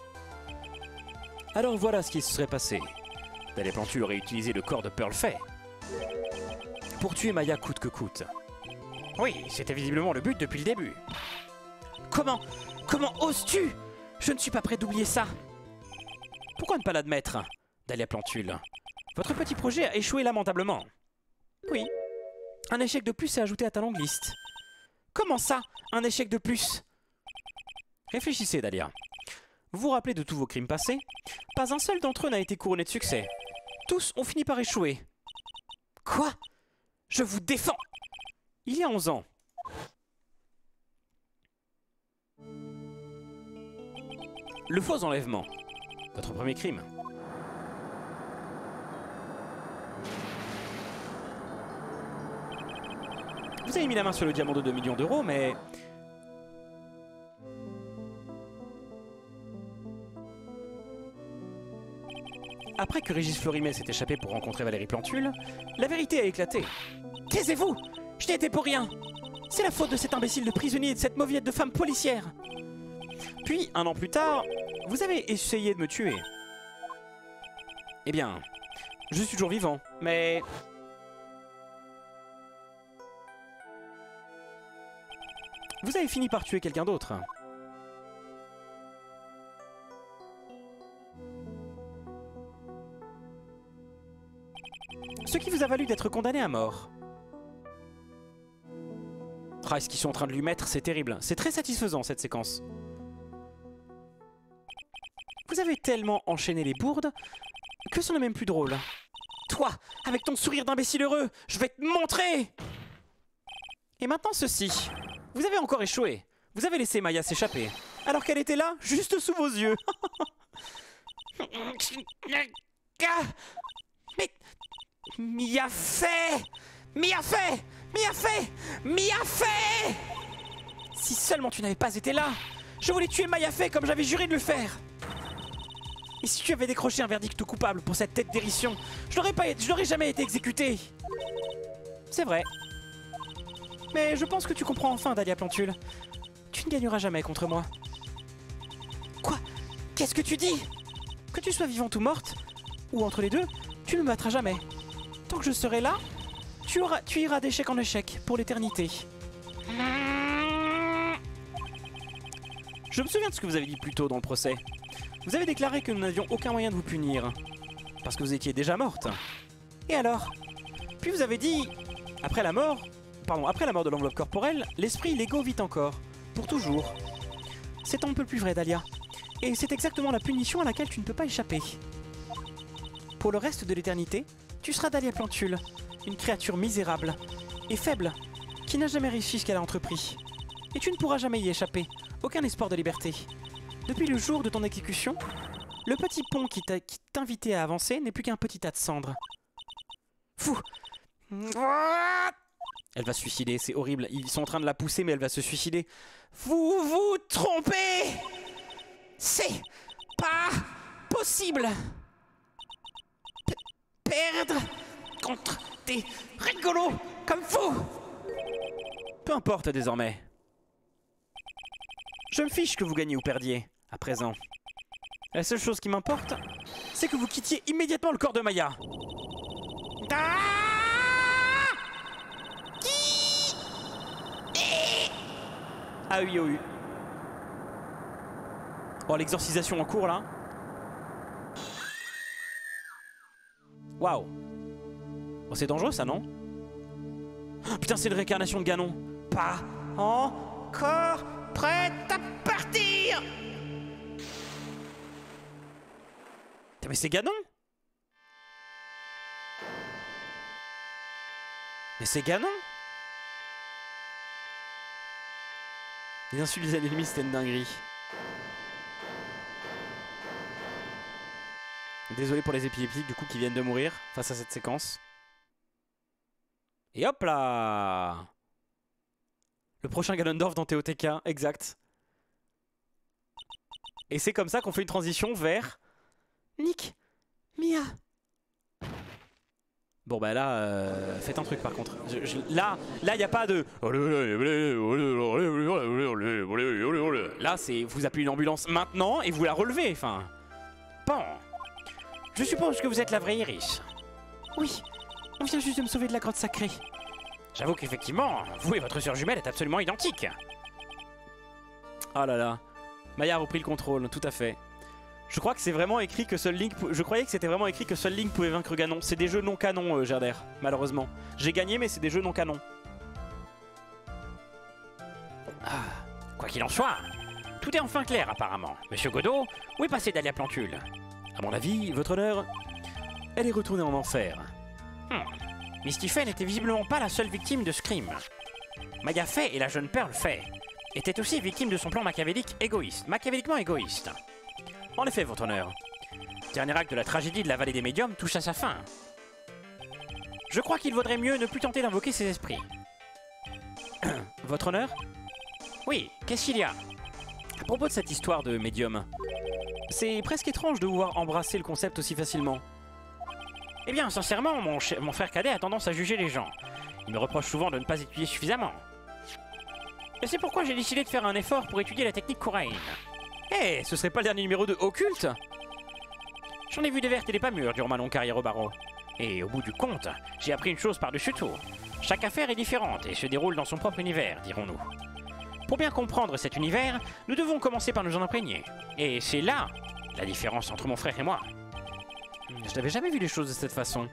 Alors voilà ce qui se serait passé. Dahlia Plantule aurait utilisé le corps de Pearl Fey pour tuer Maya coûte que coûte. Oui, c'était visiblement le but depuis le début. Comment Comment oses-tu? Je ne suis pas prêt d'oublier ça. Pourquoi ne pas l'admettre, Dahlia Plantule? Votre petit projet a échoué lamentablement. Oui. Un échec de plus est ajouté à ta longue liste. Comment ça, un échec de plus? Réfléchissez, Dahlia. Vous vous rappelez de tous vos crimes passés? Pas un seul d'entre eux n'a été couronné de succès. Tous ont fini par échouer. Quoi? Je vous défends! Il y a onze ans. Le faux enlèvement. Votre premier crime. Vous avez mis la main sur le diamant de deux millions d'euros, mais... Après que Régis Florimé s'est échappé pour rencontrer Valérie Plantule, la vérité a éclaté. Taisez-vous! Je n'y étais pour rien! C'est la faute de cet imbécile de prisonnier et de cette mauviette de femme policière! Puis, un an plus tard, vous avez essayé de me tuer. Eh bien, je suis toujours vivant, mais... Vous avez fini par tuer quelqu'un d'autre. Ce qui vous a valu d'être condamné à mort. Ah, ce qu'ils sont en train de lui mettre, c'est terrible. C'est très satisfaisant, cette séquence. Vous avez tellement enchaîné les bourdes que ce n'est même plus drôle. Toi, avec ton sourire d'imbécile heureux, je vais te montrer! Et maintenant ceci. Vous avez encore échoué. Vous avez laissé Maya s'échapper. Alors qu'elle était là, juste sous vos yeux. Mais... M'y a fait! M'y a fait! M'y a fait! M'y a fait! Si seulement tu n'avais pas été là, je voulais tuer Maya Fey comme j'avais juré de le faire. Et si tu avais décroché un verdict coupable pour cette tête d'érition, je n'aurais pas, je n'aurais jamais été exécuté. C'est vrai. Mais je pense que tu comprends enfin, Dahlia Plantule. Tu ne gagneras jamais contre moi. Quoi? Qu'est-ce que tu dis? Que tu sois vivante ou morte, ou entre les deux, tu ne me battras jamais. Tant que je serai là, tu, auras, tu iras d'échec en échec pour l'éternité. Je me souviens de ce que vous avez dit plus tôt dans le procès. Vous avez déclaré que nous n'avions aucun moyen de vous punir. Parce que vous étiez déjà morte. Et alors? Puis vous avez dit... Après la mort... Pardon, après la mort de l'enveloppe corporelle, l'esprit et l'ego vit encore. Pour toujours. C'est un peu plus vrai, Dahlia. Et c'est exactement la punition à laquelle tu ne peux pas échapper. Pour le reste de l'éternité, tu seras Dahlia Plantule, une créature misérable et faible, qui n'a jamais réussi ce qu'elle a entrepris. Et tu ne pourras jamais y échapper. Aucun espoir de liberté. Depuis le jour de ton exécution, le petit pont qui t'invitait à avancer n'est plus qu'un petit tas de cendres. Fou! Elle va se suicider, c'est horrible. Ils sont en train de la pousser, mais elle va se suicider. Vous vous trompez! C'est pas possible! P perdre contre des rigolos comme vous! Peu importe désormais. Je me fiche que vous gagnez ou perdiez, à présent. La seule chose qui m'importe, c'est que vous quittiez immédiatement le corps de Maya. Ah! Ah oui, oh oui. Oh, l'exorcisation en cours, là. Waouh. Oh, c'est dangereux, ça, non? Oh, putain, c'est une réincarnation de Ganon. Pas encore prête à partir. Mais c'est Ganon. Mais c'est Ganon. Les insultes des ennemis, c'était une dinguerie. Désolé pour les épileptiques du coup qui viennent de mourir face à cette séquence. Et hop là! Le prochain Ganondorf dans T O T K, exact. Et c'est comme ça qu'on fait une transition vers... Nick, Mia. Bon bah là, euh, faites un truc par contre. Je, je, là, là il n'y a pas de... Là c'est, vous appelez une ambulance maintenant et vous la relevez, enfin... Bon. Je suppose que vous êtes la vraie Iris. Oui, on vient juste de me sauver de la grotte sacrée. J'avoue qu'effectivement, vous et votre sœur jumelle êtes absolument identiques. Oh là là. Maya a repris le contrôle, tout à fait. Je crois que c'est vraiment écrit que seul Link... Je croyais que c'était vraiment écrit que seul Link pouvait vaincre Ganon. C'est des jeux non canons, euh, Gerder, malheureusement. J'ai gagné, mais c'est des jeux non canons. Ah, quoi qu'il en soit, tout est enfin clair apparemment. Monsieur Godot, où est passé Dahlia Plantule? À mon avis, votre honneur, elle est retournée en enfer. Hmm. Misty Fey n'était visiblement pas la seule victime de ce crime. Maya Fey et la jeune Pearl Fey étaient aussi victimes de son plan machiavélique égoïste, machiavéliquement égoïste. En effet, votre honneur. Dernier acte de la tragédie de la vallée des médiums touche à sa fin. Je crois qu'il vaudrait mieux ne plus tenter d'invoquer ces esprits. Votre honneur? Oui, qu'est-ce qu'il y a? À propos de cette histoire de médium, c'est presque étrange de vous voir embrasser le concept aussi facilement. Eh bien, sincèrement, mon, mon frère cadet a tendance à juger les gens. Il me reproche souvent de ne pas étudier suffisamment. Et c'est pourquoi j'ai décidé de faire un effort pour étudier la technique Kurain. Eh, hey, ce serait pas le dernier numéro de Occulte? J'en ai vu des vertes et des pas mûres durant ma longue carrière au barreau. Et au bout du compte, j'ai appris une chose par-dessus tout. Chaque affaire est différente et se déroule dans son propre univers, dirons-nous. Pour bien comprendre cet univers, nous devons commencer par nous en imprégner. Et c'est là la différence entre mon frère et moi. Je n'avais jamais vu les choses de cette façon.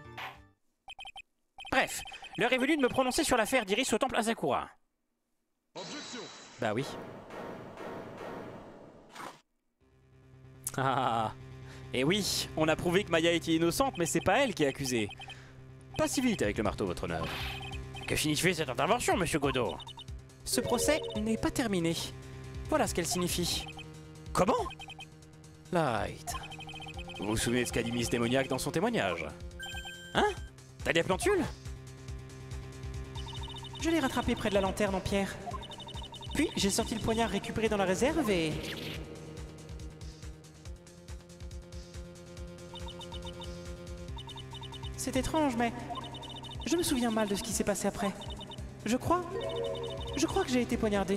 Bref, l'heure est venue de me prononcer sur l'affaire d'Iris au temple Asakura. Objection. Bah oui. Ah. Et oui, on a prouvé que Maya était innocente, mais c'est pas elle qui est accusée. Pas si vite avec le marteau, votre honneur. Que signifie cette intervention, monsieur Godot? Ce procès n'est pas terminé. Voilà ce qu'elle signifie. Comment? Light. Vous vous souvenez de ce qu'a dit Miss Démoniaque dans son témoignage? Hein? Dahlia Plantule? Je l'ai rattrapé près de la lanterne en pierre. Puis j'ai sorti le poignard récupéré dans la réserve et... C'est étrange, mais... Je me souviens mal de ce qui s'est passé après. Je crois... Je crois que j'ai été poignardé.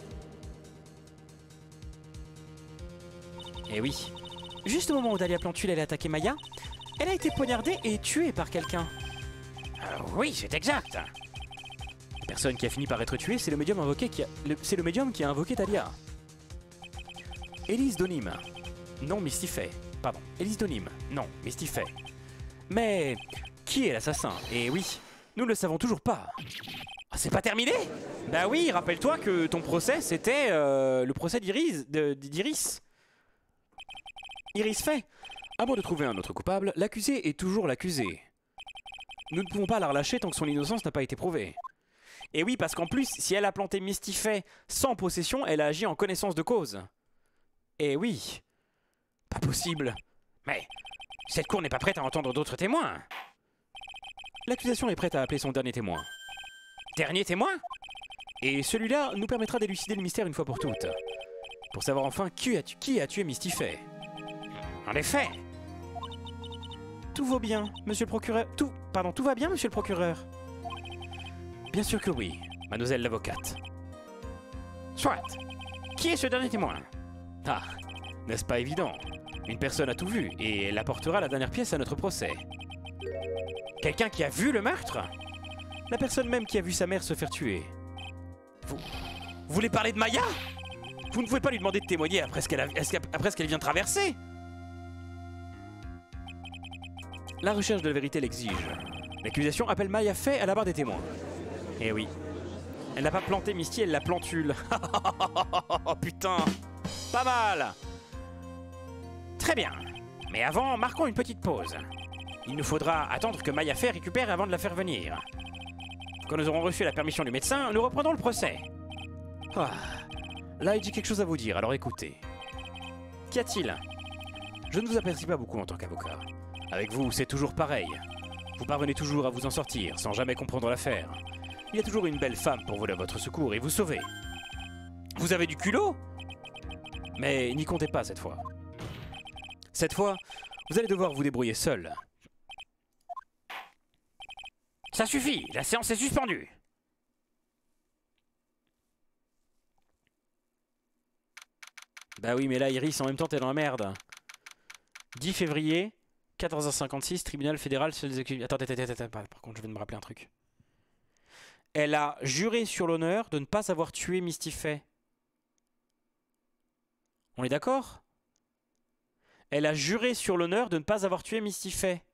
Eh oui. Juste au moment où Dahlia Plantule allait attaquer Maya, elle a été poignardée et tuée par quelqu'un. Euh, oui, c'est exact. La personne qui a fini par être tuée, c'est le médium invoqué qui a... le... c'est le médium qui a invoqué Dahlia. Élise Donim. Non, Misty Fey. Pardon, Élise Donim. Non, Misty Fey. Mais qui est l'assassin? Et oui, nous ne le savons toujours pas. Ah, c'est pas terminé? Bah oui, rappelle-toi que ton procès, c'était euh, le procès d'Iris. d'Iris. Iris Fey. À moins de trouver un autre coupable, l'accusé est toujours l'accusé. Nous ne pouvons pas la relâcher tant que son innocence n'a pas été prouvée. Et oui, parce qu'en plus, si elle a planté Misty Fey sans possession, elle a agi en connaissance de cause. Et oui. Pas possible. Mais cette cour n'est pas prête à entendre d'autres témoins. L'accusation est prête à appeler son dernier témoin. Dernier témoin? Et celui-là nous permettra d'élucider le mystère une fois pour toutes. Pour savoir enfin qui a, tu qui a tué Misty Fey. En effet. Tout va bien, monsieur le procureur... Tout... Pardon, tout va bien, monsieur le procureur? Bien sûr que oui, mademoiselle l'avocate. Soit. Qui est ce dernier témoin? Ah, n'est-ce pas évident? Une personne a tout vu, et elle apportera la dernière pièce à notre procès. Quelqu'un qui a vu le meurtre? La personne même qui a vu sa mère se faire tuer. Vous... Vous voulez parler de Maya? Vous ne pouvez pas lui demander de témoigner après ce qu'elle a... après ce qu'elle vient de traverser. La recherche de la vérité l'exige. L'accusation appelle Maya Fey à la barre des témoins. Eh oui. Elle n'a pas planté Misty, elle la plantule. Oh putain. Pas mal. Très bien. Mais avant, marquons une petite pause. Il nous faudra attendre que Maya Fey récupère avant de la faire venir. Quand nous aurons reçu la permission du médecin, nous reprendrons le procès. Ah. Là, j'ai quelque chose à vous dire, alors écoutez. Qu'y a-t-il? Je ne vous apprécie pas beaucoup en tant qu'avocat. Avec vous, c'est toujours pareil. Vous parvenez toujours à vous en sortir, sans jamais comprendre l'affaire. Il y a toujours une belle femme pour voler à votre secours et vous sauver. Vous avez du culot? Mais n'y comptez pas cette fois. Cette fois, vous allez devoir vous débrouiller seul. Ça suffit, la séance est suspendue. Bah oui, mais là, Iris, en même temps, t'es dans la merde. dix février, quatorze heures cinquante-six, tribunal fédéral sur les exécutifs. Attends, attends, attends, attends, par contre, je viens de me rappeler un truc. Elle a juré sur l'honneur de ne pas avoir tué Misty Fey. On est d'accord? Elle a juré sur l'honneur de ne pas avoir tué Misty Fey.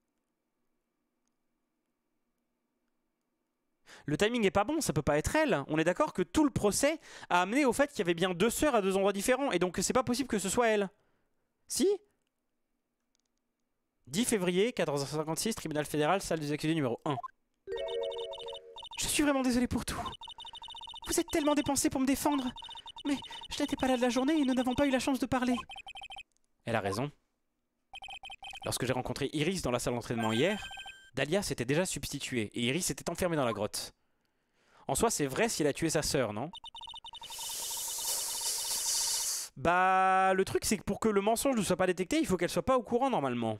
Le timing est pas bon, ça peut pas être elle. On est d'accord que tout le procès a amené au fait qu'il y avait bien deux sœurs à deux endroits différents. Et donc c'est pas possible que ce soit elle. Si? dix février, quatorze heures cinquante-six, tribunal fédéral, salle des accusés numéro un. Je suis vraiment désolé pour tout. Vous êtes tellement dépensé pour me défendre. Mais je n'étais pas là de la journée et nous n'avons pas eu la chance de parler. Elle a raison. Lorsque j'ai rencontré Iris dans la salle d'entraînement hier, Dahlia s'était déjà substituée et Iris était enfermée dans la grotte. En soi, c'est vrai si elle a tué sa sœur, non? Bah, le truc, c'est que pour que le mensonge ne soit pas détecté, il faut qu'elle soit pas au courant normalement.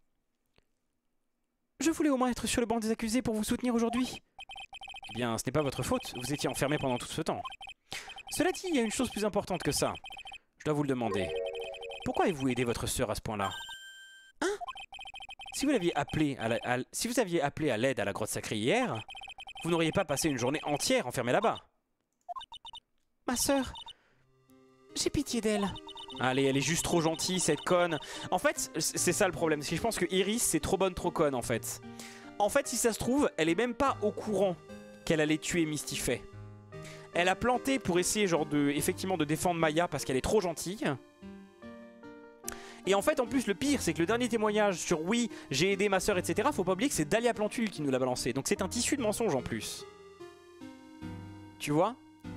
Je voulais au moins être sur le banc des accusés pour vous soutenir aujourd'hui. Eh bien, ce n'est pas votre faute, vous étiez enfermé pendant tout ce temps. Cela dit, il y a une chose plus importante que ça. Je dois vous le demander. Pourquoi avez-vous aidé votre sœur à ce point-là? Hein? Si vous l'aviez appelé à la, à, si vous aviez appelé à l'aide à la grotte sacrée hier, vous n'auriez pas passé une journée entière enfermée là-bas. Ma sœur, j'ai pitié d'elle. Allez, elle est juste trop gentille, cette conne. En fait, c'est ça le problème. C'est que je pense que Iris, c'est trop bonne, trop conne, en fait. En fait, si ça se trouve, elle est même pas au courant qu'elle allait tuer Misty Fey. Elle a planté pour essayer, genre, de, effectivement, de défendre Maya parce qu'elle est trop gentille. Et en fait, en plus, le pire, c'est que le dernier témoignage sur oui, j'ai aidé ma soeur, et cetera, faut pas oublier que c'est Dahlia Plantule qui nous l'a balancé. Donc c'est un tissu de mensonge en plus. Tu vois?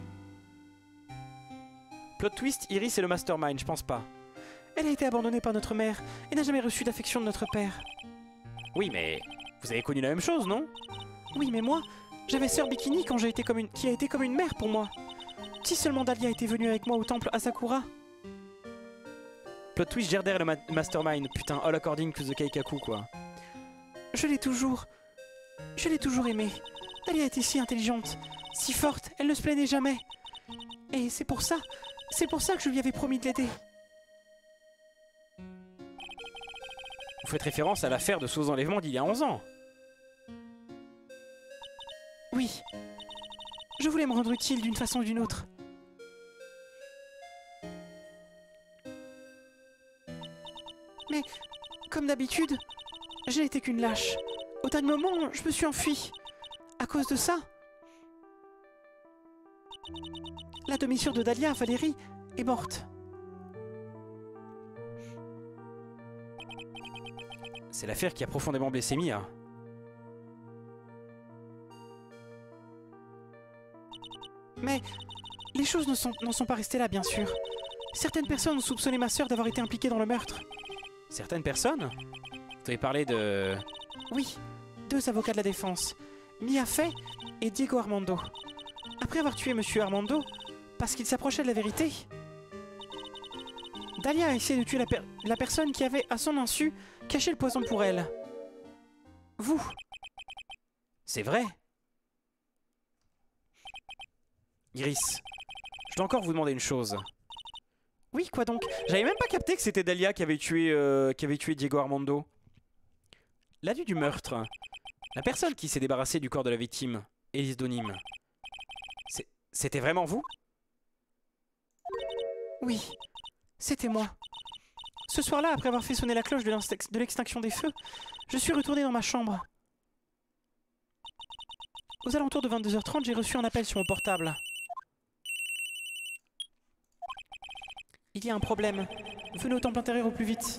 Plot twist, Iris est le mastermind, je pense pas. Elle a été abandonnée par notre mère et n'a jamais reçu d'affection de notre père. Oui, mais vous avez connu la même chose, non? Oui, mais moi, j'avais sœur Bikini quand j'ai été comme une... qui a été comme une mère pour moi. Si seulement Dahlia était venue avec moi au temple Asakura. Plot twist, Gerder le ma mastermind. Putain, all according to the Kaikaku, quoi. Je l'ai toujours... Je l'ai toujours aimée. Dahlia était si intelligente, si forte, elle ne se plaignait jamais. Et c'est pour ça... C'est pour ça que je lui avais promis de l'aider. Vous faites référence à l'affaire de sous-enlèvement d'il y a onze ans. Oui. Je voulais me rendre utile d'une façon ou d'une autre. Mais, comme d'habitude, je n'étais qu'une lâche. Au tas de moments, je me suis enfui. À cause de ça... La demi-sœur de Dahlia, Valérie, est morte. C'est l'affaire qui a profondément blessé Mia. Mais les choses n'en sont, n'en sont pas restées là, bien sûr. Certaines personnes ont soupçonné ma sœur d'avoir été impliquée dans le meurtre. Certaines personnes? Vous avez parlé de... Oui, deux avocats de la défense, Mia Fey et Diego Armando. Après avoir tué Monsieur Armando, parce qu'il s'approchait de la vérité, Dahlia a essayé de tuer la, per la personne qui avait, à son insu, caché le poison pour elle. Vous. C'est vrai? Iris, je dois encore vous demander une chose. Oui, quoi donc? J'avais même pas capté que c'était Dahlia qui avait tué, euh, qui avait tué Diego Armando. La nuit du meurtre, la personne qui s'est débarrassée du corps de la victime, Élise Donim, c'était vraiment vous? Oui, c'était moi. Ce soir-là, après avoir fait sonner la cloche de l'extinction des feux, je suis retourné dans ma chambre. Aux alentours de vingt-deux heures trente, j'ai reçu un appel sur mon portable. Il y a un problème. Venez au temple intérieur au plus vite.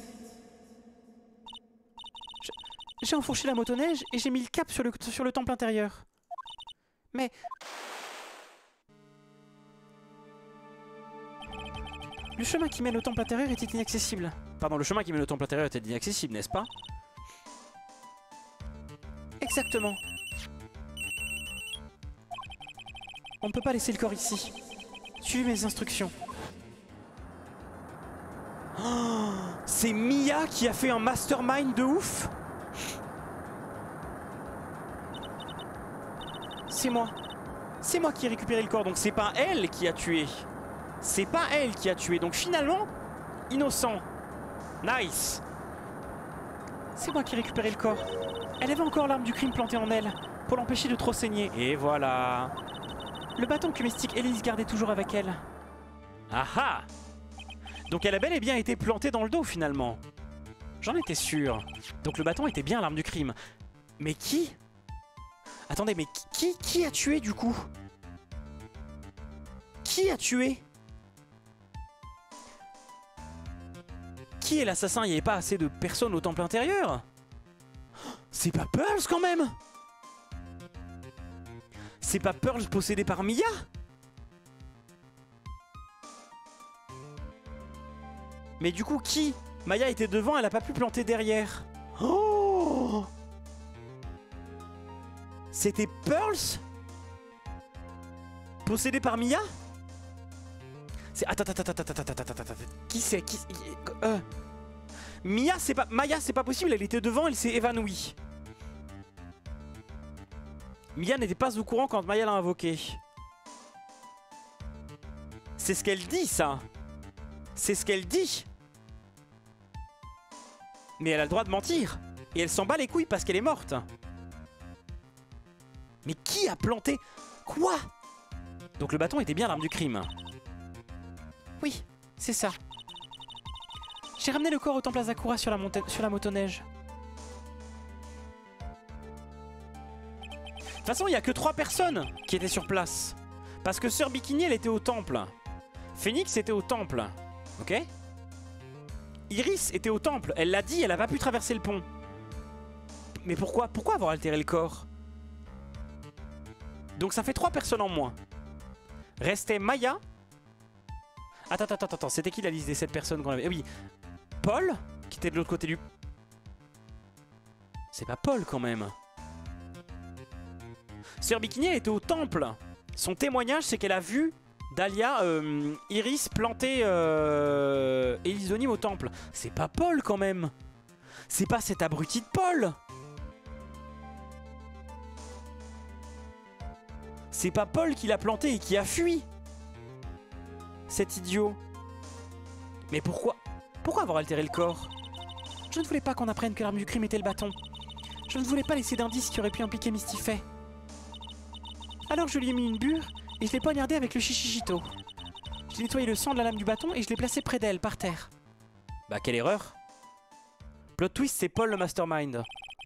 J'ai enfourché la motoneige et j'ai mis le cap sur le, sur le temple intérieur. Mais... le chemin qui mène au temple intérieur était inaccessible. Pardon, le chemin qui mène au temple intérieur était inaccessible, n'est-ce pas? Exactement. On ne peut pas laisser le corps ici. Suivez mes instructions. Oh, c'est Mia qui a fait un mastermind de ouf. C'est moi. C'est moi qui ai récupéré le corps, donc c'est pas elle qui a tué. C'est pas elle qui a tué, donc finalement, innocent. Nice. C'est moi qui ai récupéré le corps. Elle avait encore l'arme du crime plantée en elle, pour l'empêcher de trop saigner. Et voilà. Le bâton que Mystique Elise gardait toujours avec elle. Ah ah. Donc elle a bel et bien été plantée dans le dos finalement. J'en étais sûr. Donc le bâton était bien l'arme du crime. Mais qui? Attendez, mais qui, qui a tué du coup? Qui a tué? Qui est l'assassin? Il n'y avait pas assez de personnes au temple intérieur? C'est pas Pearls quand même? C'est pas Pearls possédé par Mia? Mais du coup, qui? Maya était devant, elle a pas pu planter derrière. Oh! C'était Pearls? Possédé par Mia? C'est... Attends, attends, attends, attends, attends, attends, attends, attends. Qui c'est? Qui... Euh... Mia, c'est pas... Maya, c'est pas possible, elle était devant, elle s'est évanouie. Mia n'était pas au courant quand Maya l'a invoqué. C'est ce qu'elle dit, ça. C'est ce qu'elle dit. Mais elle a le droit de mentir. Et elle s'en bat les couilles parce qu'elle est morte. Mais qui a planté? Quoi? Donc le bâton était bien l'arme du crime. Oui, c'est ça. J'ai ramené le corps au temple Asakura sur la, sur la motoneige. De toute façon, il n'y a que trois personnes qui étaient sur place. Parce que Sœur Bikini, elle était au temple. Phoenix était au temple. Ok? Iris était au temple. Elle l'a dit, elle n'a pas pu traverser le pont. Mais pourquoi? Pourquoi avoir altéré le corps? Donc ça fait trois personnes en moins. Restait Maya. Attends, attends, attends, attends. C'était qui la liste des sept personnes qu'on avait? Eh oui. Paul, qui était de l'autre côté du... C'est pas Paul quand même. Sœur Bikini, elle était au temple. Son témoignage, c'est qu'elle a vu Dahlia, euh, Iris planter euh, Elisonim au temple. C'est pas Paul quand même. C'est pas cet abruti de Paul. C'est pas Paul qui l'a planté et qui a fui. Cet idiot. Mais pourquoi? Pourquoi avoir altéré le corps? Je ne voulais pas qu'on apprenne que l'arme du crime était le bâton. Je ne voulais pas laisser d'indices qui auraient pu impliquer Mystifay. Alors je lui ai mis une bure et je l'ai poignardé avec le Shishijito. J'ai nettoyé le sang de la lame du bâton et je l'ai placé près d'elle, par terre. Bah quelle erreur. Plot twist, c'est Paul le mastermind.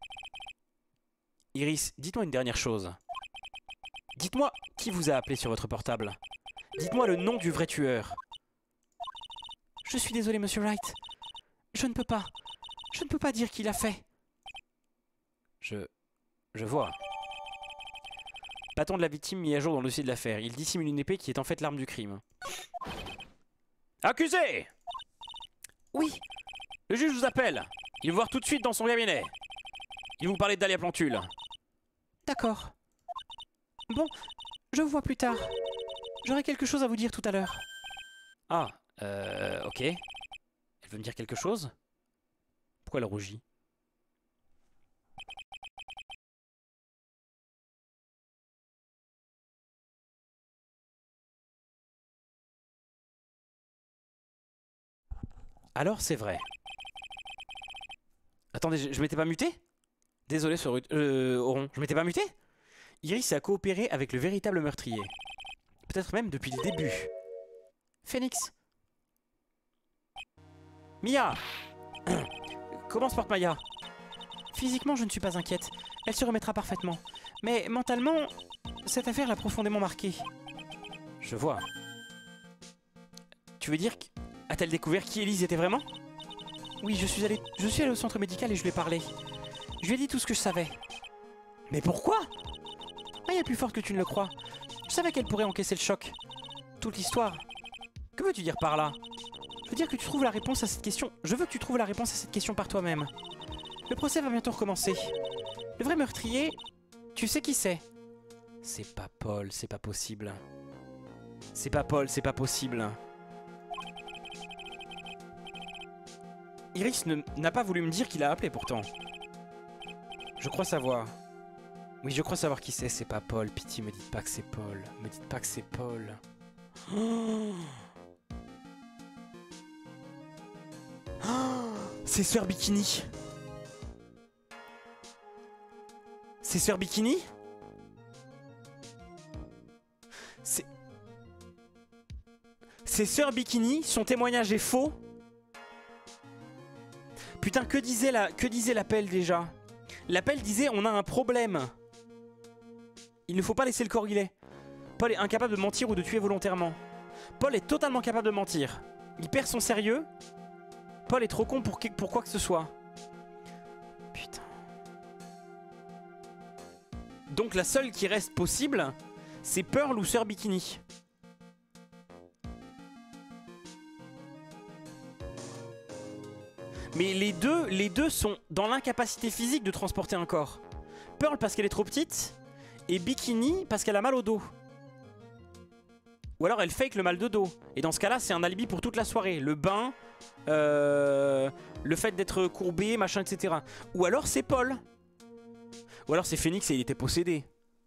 Iris, dites-moi une dernière chose. Dites-moi qui vous a appelé sur votre portable. Dites-moi le nom du vrai tueur. Je suis désolé, monsieur Wright. Je ne peux pas. Je ne peux pas dire qui l'a fait. Je... Je vois. Bâton de la victime mis à jour dans le dossier de l'affaire. Il dissimule une épée qui est en fait l'arme du crime. Accusé! Oui. Le juge vous appelle. Il veut voir tout de suite dans son cabinet. Il va vous parler de Dahlia Plantule. D'accord. Bon, je vous vois plus tard. J'aurai quelque chose à vous dire tout à l'heure. Ah, euh, ok. Elle veut me dire quelque chose? Pourquoi elle rougit? Alors c'est vrai. Attendez, je, je m'étais pas muté? Désolé, ce euh, Oron, je m'étais pas muté? Iris a coopéré avec le véritable meurtrier. Peut-être même depuis le début. Phoenix. Mia. Comment se porte Maya? Physiquement, je ne suis pas inquiète. Elle se remettra parfaitement. Mais mentalement, cette affaire l'a profondément marquée. Je vois. Tu veux dire que... A-t-elle découvert qui Elise était vraiment? Oui, je suis allé, je suis allé au centre médical et je lui ai parlé. Je lui ai dit tout ce que je savais. Mais pourquoi? Maya est plus forte que tu ne le crois. Je savais qu'elle pourrait encaisser le choc. Toute l'histoire. Que veux-tu dire par là? Je veux dire que tu trouves la réponse à cette question. Je veux que tu trouves la réponse à cette question par toi-même. Le procès va bientôt recommencer. Le vrai meurtrier, tu sais qui c'est? C'est pas Paul, c'est pas possible. C'est pas Paul, c'est pas possible. Iris n'a pas voulu me dire qu'il a appelé pourtant. Je crois savoir. Oui, je crois savoir qui c'est, c'est pas Paul. Pitié, me dites pas que c'est Paul. Me dites pas que c'est Paul. Oh, oh, c'est Sœur Bikini. C'est Sœur Bikini? C'est... c'est Sœur Bikini, son témoignage est faux. Putain, que disait la, que disait l'appel déjà? L'appel disait on a un problème. Il ne faut pas laisser le corps où il est. Paul est incapable de mentir ou de tuer volontairement. Paul est totalement capable de mentir. Il perd son sérieux. Paul est trop con pour, que, pour quoi que ce soit. Putain. Donc la seule qui reste possible, c'est Pearl ou Sœur Bikini. Mais les deux, les deux sont dans l'incapacité physique de transporter un corps. Pearl parce qu'elle est trop petite et Bikini parce qu'elle a mal au dos. Ou alors elle fake le mal de dos. Et dans ce cas-là, c'est un alibi pour toute la soirée. Le bain, euh, le fait d'être courbé, machin, et cetera. Ou alors c'est Paul. Ou alors c'est Phoenix et il était possédé.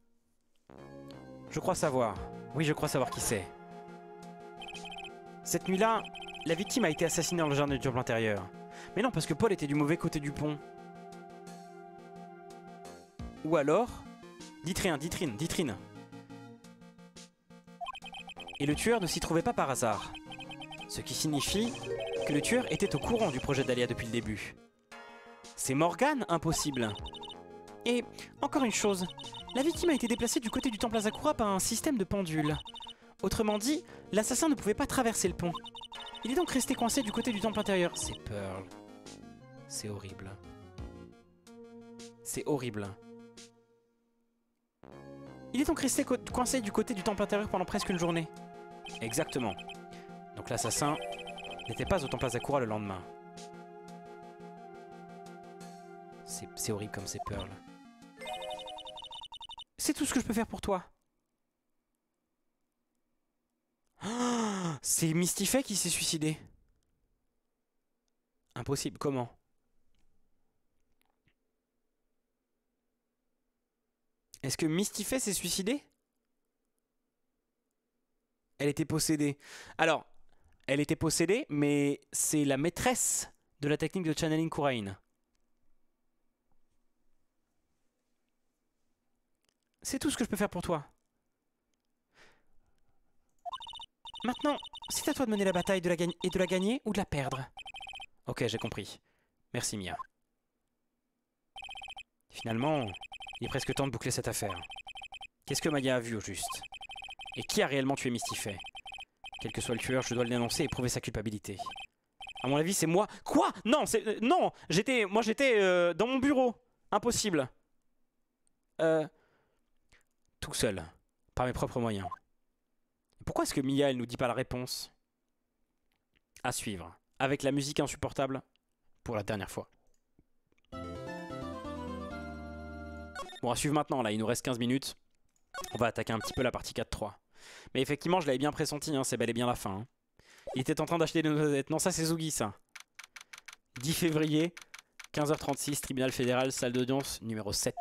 Je crois savoir. Oui, je crois savoir qui c'est. Cette nuit-là, la victime a été assassinée dans le jardin du temple intérieur. Mais non, parce que Paul était du mauvais côté du pont. Ou alors... Dites rien, dites rien, dites rien. Et le tueur ne s'y trouvait pas par hasard. Ce qui signifie que le tueur était au courant du projet d'Alia depuis le début. C'est Morgane, impossible. Et, encore une chose, la victime a été déplacée du côté du temple Asakura par un système de pendule. Autrement dit, l'assassin ne pouvait pas traverser le pont. Il est donc resté coincé du côté du temple intérieur. C'est Pearl. C'est horrible. C'est horrible. Il est donc resté co coincé du côté du temple intérieur pendant presque une journée. Exactement. Donc l'assassin n'était pas au temple Asakura le lendemain. C'est horrible comme c'est Pearl. C'est tout ce que je peux faire pour toi. Oh, c'est Mystifay qui s'est suicidé. Impossible, comment? Est-ce que Mystifay s'est suicidé? Elle était possédée. Alors, elle était possédée, mais c'est la maîtresse de la technique de channeling Kurain. C'est tout ce que je peux faire pour toi. Maintenant, c'est à toi de mener la bataille de la et de la gagner ou de la perdre. Ok, j'ai compris. Merci, Mia. Finalement, il est presque temps de boucler cette affaire. Qu'est-ce que Maya a vu au juste? Et qui a réellement tué Mystifay? Quel que soit le tueur, je dois le dénoncer et prouver sa culpabilité. À mon avis, c'est moi. Quoi? Non, c'est euh, non. J'étais, moi, j'étais euh, dans mon bureau. Impossible. Euh, tout seul, par mes propres moyens. Pourquoi est-ce que Mia, elle nous dit pas la réponse? À suivre, avec la musique insupportable, pour la dernière fois. Bon, à suivre maintenant, là, il nous reste quinze minutes. On va attaquer un petit peu la partie quatre trois. Mais effectivement, je l'avais bien pressenti, hein, c'est bel et bien la fin. Hein. Il était en train d'acheter des noisettes. Non, ça c'est Zougi, ça. dix février, quinze heures trente-six, tribunal fédéral, salle d'audience, numéro sept.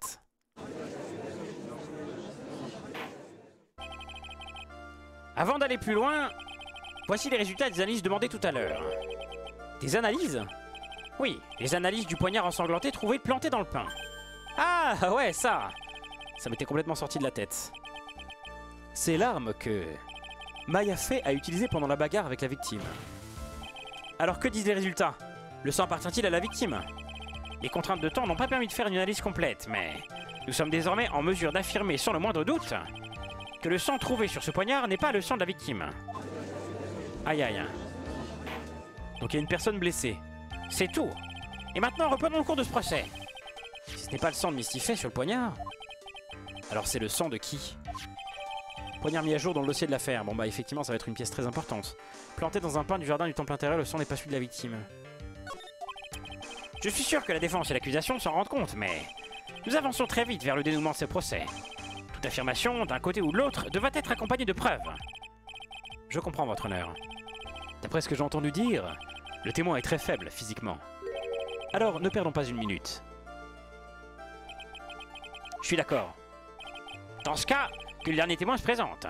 Avant d'aller plus loin, voici les résultats des analyses demandées tout à l'heure. Des analyses? Oui, les analyses du poignard ensanglanté trouvé planté dans le pain. Ah ouais, ça Ça m'était complètement sorti de la tête. C'est l'arme que Mayafé a utilisée pendant la bagarre avec la victime. Alors que disent les résultats? Le sang appartient-il à la victime? Les contraintes de temps n'ont pas permis de faire une analyse complète, mais nous sommes désormais en mesure d'affirmer sans le moindre doute que le sang trouvé sur ce poignard n'est pas le sang de la victime. Aïe aïe. Donc il y a une personne blessée. C'est tout. Et maintenant, reprenons le cours de ce procès. Si ce n'est pas le sang de Mystifay sur le poignard, alors c'est le sang de qui? Poignard mis à jour dans le dossier de l'affaire. Bon bah effectivement ça va être une pièce très importante. Planté dans un pain du jardin du temple intérieur, le sang n'est pas celui de la victime. Je suis sûr que la défense et l'accusation s'en rendent compte, mais nous avançons très vite vers le dénouement de ce procès. Toute affirmation, d'un côté ou de l'autre, devra être accompagnée de preuves. Je comprends, votre honneur. D'après ce que j'ai entendu dire, le témoin est très faible physiquement. Alors, ne perdons pas une minute. Je suis d'accord. Dans ce cas, que le dernier témoin se présente.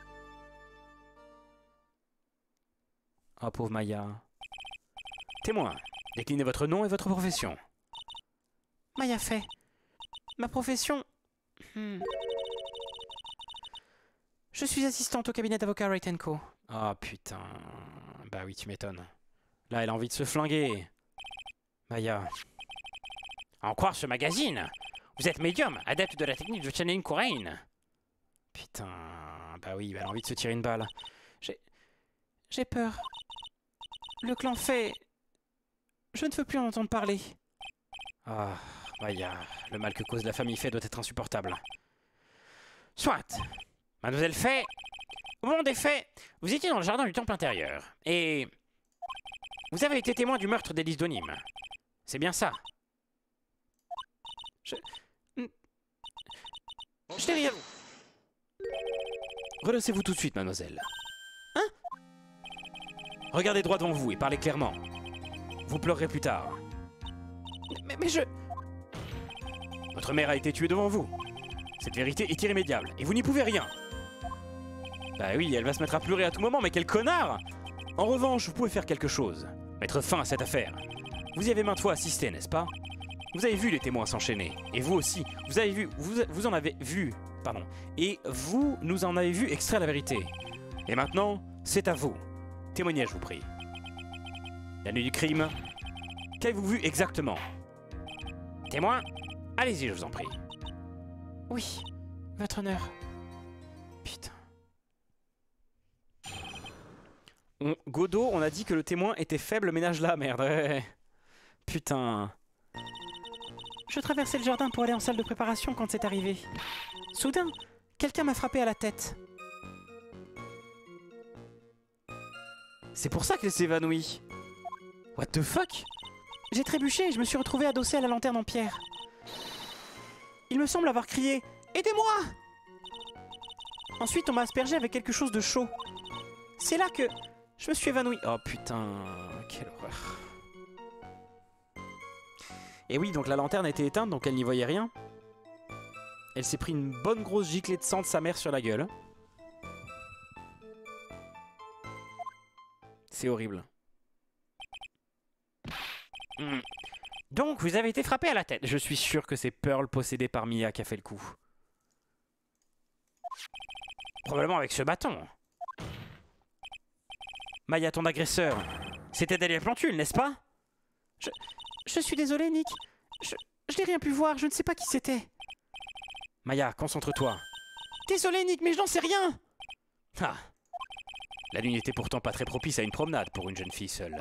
Oh, pauvre Maya. Témoin, déclinez votre nom et votre profession. Mayafé. Ma profession... Hmm. Je suis assistante au cabinet d'avocat Wright and Co. Oh putain. Bah oui, tu m'étonnes. Là, elle a envie de se flinguer. Maya. À en croire ce magazine, vous êtes médium, adepte de la technique de channeling Kurain. Putain. Bah oui, elle a envie de se tirer une balle. J'ai... J'ai peur. Le clan fait... Je ne veux plus en entendre parler. Ah, Maya. Le mal que cause la famille Fay doit être insupportable. Soit. Mademoiselle Fay, au moment des faits, vous étiez dans le jardin du temple intérieur. Et... vous avez été témoin du meurtre d'Élise d'Onim. C'est bien ça? Je... Je n'ai rien... Redressez-vous tout de suite, mademoiselle. Hein? Regardez droit devant vous et parlez clairement. Vous pleurerez plus tard. Mais, mais je... Votre mère a été tuée devant vous. Cette vérité est irrémédiable et vous n'y pouvez rien. Bah oui, elle va se mettre à pleurer à tout moment, mais quel connard! En revanche, vous pouvez faire quelque chose. Mettre fin à cette affaire. Vous y avez maintes fois assisté, n'est-ce pas? Vous avez vu les témoins s'enchaîner. Et vous aussi, vous avez vu... Vous, vous en avez vu... Pardon. Et vous nous en avez vu extraire la vérité. Et maintenant, c'est à vous. Témoignez, je vous prie. La nuit du crime, qu'avez-vous vu exactement? Témoin, allez-y, je vous en prie. Oui, votre honneur. Putain. On, Godot, on a dit que le témoin était faible, ménage là, merde. Ouais. Putain. Je traversais le jardin pour aller en salle de préparation quand c'est arrivé. Soudain, quelqu'un m'a frappé à la tête. C'est pour ça qu'elle s'est évanouie. What the fuck? J'ai trébuché et je me suis retrouvé adossé à la lanterne en pierre. Il me semble avoir crié « Aidez-moi !» Ensuite, on m'a aspergé avec quelque chose de chaud. C'est là que je me suis évanoui. Oh putain, quelle horreur. Et oui, donc la lanterne a été éteinte, donc elle n'y voyait rien. Elle s'est pris une bonne grosse giclée de sang de sa mère sur la gueule. C'est horrible. Mmh. Donc, vous avez été frappé à la tête. Je suis sûr que c'est Pearl possédée par Mia qui a fait le coup. Probablement avec ce bâton. Maya, ton agresseur, c'était Dahlia Plantule, n'est-ce pas? Je... Je suis désolé, Nick. Je... Je n'ai rien pu voir, je ne sais pas qui c'était. Maya, concentre-toi. Désolé, Nick, mais je n'en sais rien. Ah. La nuit n'était pourtant pas très propice à une promenade pour une jeune fille seule.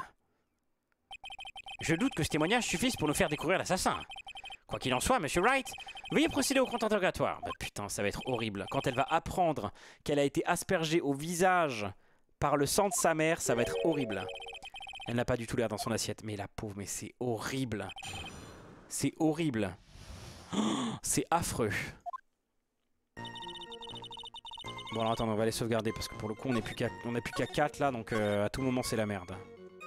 Je doute que ce témoignage suffise pour nous faire découvrir l'assassin. Quoi qu'il en soit, Monsieur Wright, veuillez procéder au compte interrogatoire. Bah putain, ça va être horrible. Quand elle va apprendre qu'elle a été aspergée au visage par le sang de sa mère, ça va être horrible. Elle n'a pas du tout l'air dans son assiette. Mais la pauvre, mais c'est horrible. C'est horrible. Oh, c'est affreux. Bon alors attends, on va les sauvegarder parce que pour le coup on n'est plus qu'à on n'est plus qu'à quatre là, donc euh, à tout moment c'est la merde.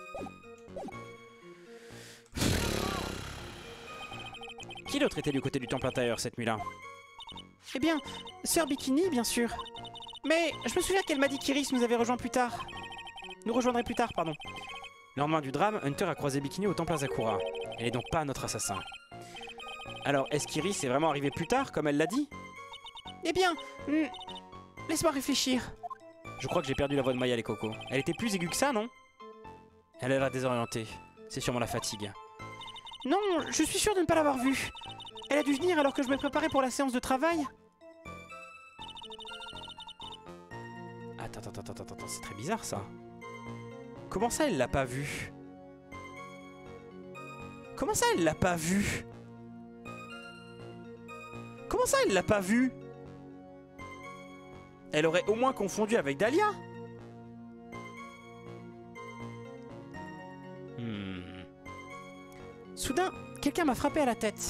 Qui d'autre était du côté du temple intérieur cette nuit-là? Eh bien, Sœur Bikini, bien sûr. Mais je me souviens qu'elle m'a dit qu'Iris nous avait rejoint plus tard. Nous rejoindrait plus tard, pardon. Le lendemain du drame, Hunter a croisé Bikini au temple Asakura. Elle n'est donc pas notre assassin. Alors, est-ce qu'Iris est vraiment arrivée plus tard, comme elle l'a dit? Eh bien, hmm, laisse-moi réfléchir. Je crois que j'ai perdu la voix de Maya les cocos. Elle était plus aiguë que ça, non? Elle a l'air désorientée. C'est sûrement la fatigue. Non, je suis sûr de ne pas l'avoir vue. Elle a dû venir alors que je me préparais pour la séance de travail. Attends, attends, attends, attends, attends, c'est très bizarre ça. Comment ça, elle l'a pas vue? Comment ça, elle l'a pas vue? Comment ça, elle l'a pas vue? Elle aurait au moins confondu avec Dahlia. Hmm. Soudain, quelqu'un m'a frappé à la tête.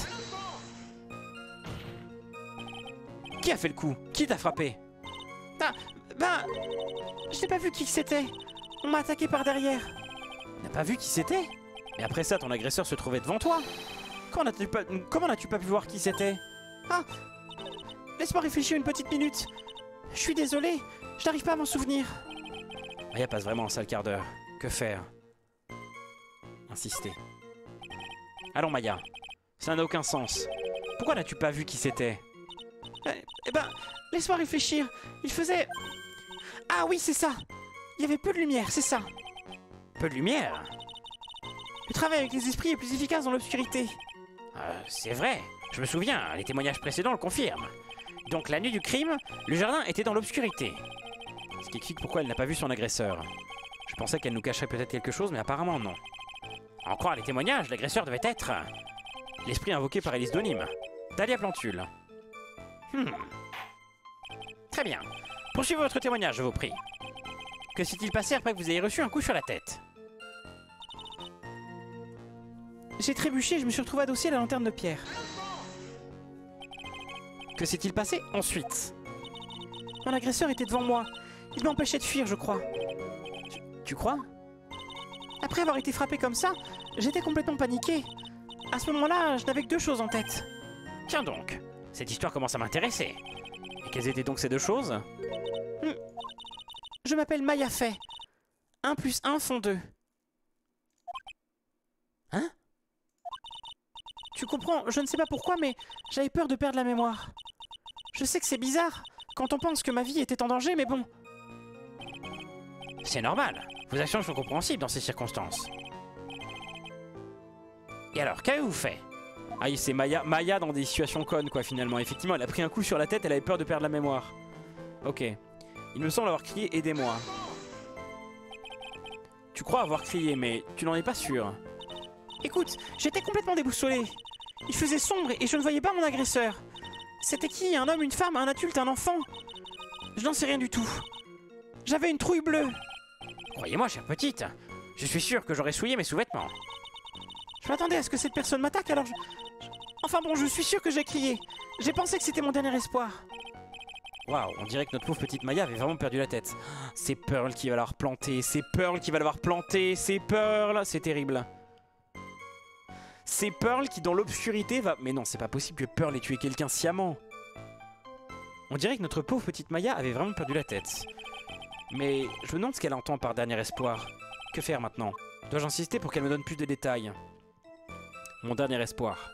Qui a fait le coup? Qui t'a frappé? Ah, bah... Je n'ai pas vu qui c'était. On m'a attaqué par derrière. T'as pas vu qui c'était? Mais après ça, ton agresseur se trouvait devant toi. Comment n'as-tu pas... Comment n'as-tu pas pu voir qui c'était? Ah, laisse-moi réfléchir une petite minute. Je suis désolé, je n'arrive pas à m'en souvenir. Maya passe vraiment un sale quart d'heure. Que faire? Insister. Allons Maya, ça n'a aucun sens. Pourquoi n'as-tu pas vu qui c'était? Eh, eh ben, laisse-moi réfléchir. Il faisait... Ah oui, c'est ça. Il y avait peu de lumière, c'est ça. Peu de lumière? Le travail avec les esprits est plus efficace dans l'obscurité. Euh, c'est vrai, je me souviens, les témoignages précédents le confirment. Donc la nuit du crime, le jardin était dans l'obscurité. Ce qui explique pourquoi elle n'a pas vu son agresseur. Je pensais qu'elle nous cacherait peut-être quelque chose, mais apparemment non. À en croire les témoignages, l'agresseur devait être... L'esprit invoqué par Élise Donime, Dahlia Plantule. Hmm. Très bien. Poursuivez votre témoignage, je vous prie. Que s'est-il passé après que vous ayez reçu un coup sur la tête? J'ai trébuché et je me suis retrouvé adossé à la lanterne de pierre. Que s'est-il passé ensuite? Mon agresseur était devant moi. Il m'empêchait de fuir, je crois. Tu, tu crois? Après avoir été frappé comme ça, j'étais complètement paniqué. À ce moment-là, je n'avais que deux choses en tête. Tiens donc, cette histoire commence à m'intéresser. Et quelles étaient donc ces deux choses? hmm. Je m'appelle Maya Fey. un plus un font deux. Hein? Tu comprends, je ne sais pas pourquoi, mais j'avais peur de perdre la mémoire. Je sais que c'est bizarre, quand on pense que ma vie était en danger, mais bon. C'est normal, vos actions sont compréhensibles dans ces circonstances. Et alors, qu'avez-vous fait? Ah, c'est Maya, Maya dans des situations connes, quoi, finalement. Effectivement, elle a pris un coup sur la tête, elle avait peur de perdre la mémoire. Ok. Il me semble avoir crié « Aidez-moi ». Tu crois avoir crié, mais tu n'en es pas sûr. Écoute, j'étais complètement déboussolé. Il faisait sombre et je ne voyais pas mon agresseur. C'était qui? Un homme, une femme, un adulte, un enfant? Je n'en sais rien du tout. J'avais une trouille bleue. Croyez-moi, chère petite, je suis sûr que j'aurais souillé mes sous-vêtements. Je m'attendais à ce que cette personne m'attaque, alors je... Enfin bon, je suis sûr que j'ai crié. J'ai pensé que c'était mon dernier espoir. Waouh, on dirait que notre pauvre petite Maya avait vraiment perdu la tête. C'est Pearl qui va l'avoir planté, c'est Pearl qui va l'avoir planté, c'est Pearl, c'est terrible. C'est Pearl qui dans l'obscurité va... Mais non, c'est pas possible que Pearl ait tué quelqu'un sciemment. On dirait que notre pauvre petite Maya avait vraiment perdu la tête. Mais je me demande ce qu'elle entend par dernier espoir. Que faire maintenant? Dois-je insister pour qu'elle me donne plus de détails? Mon dernier espoir.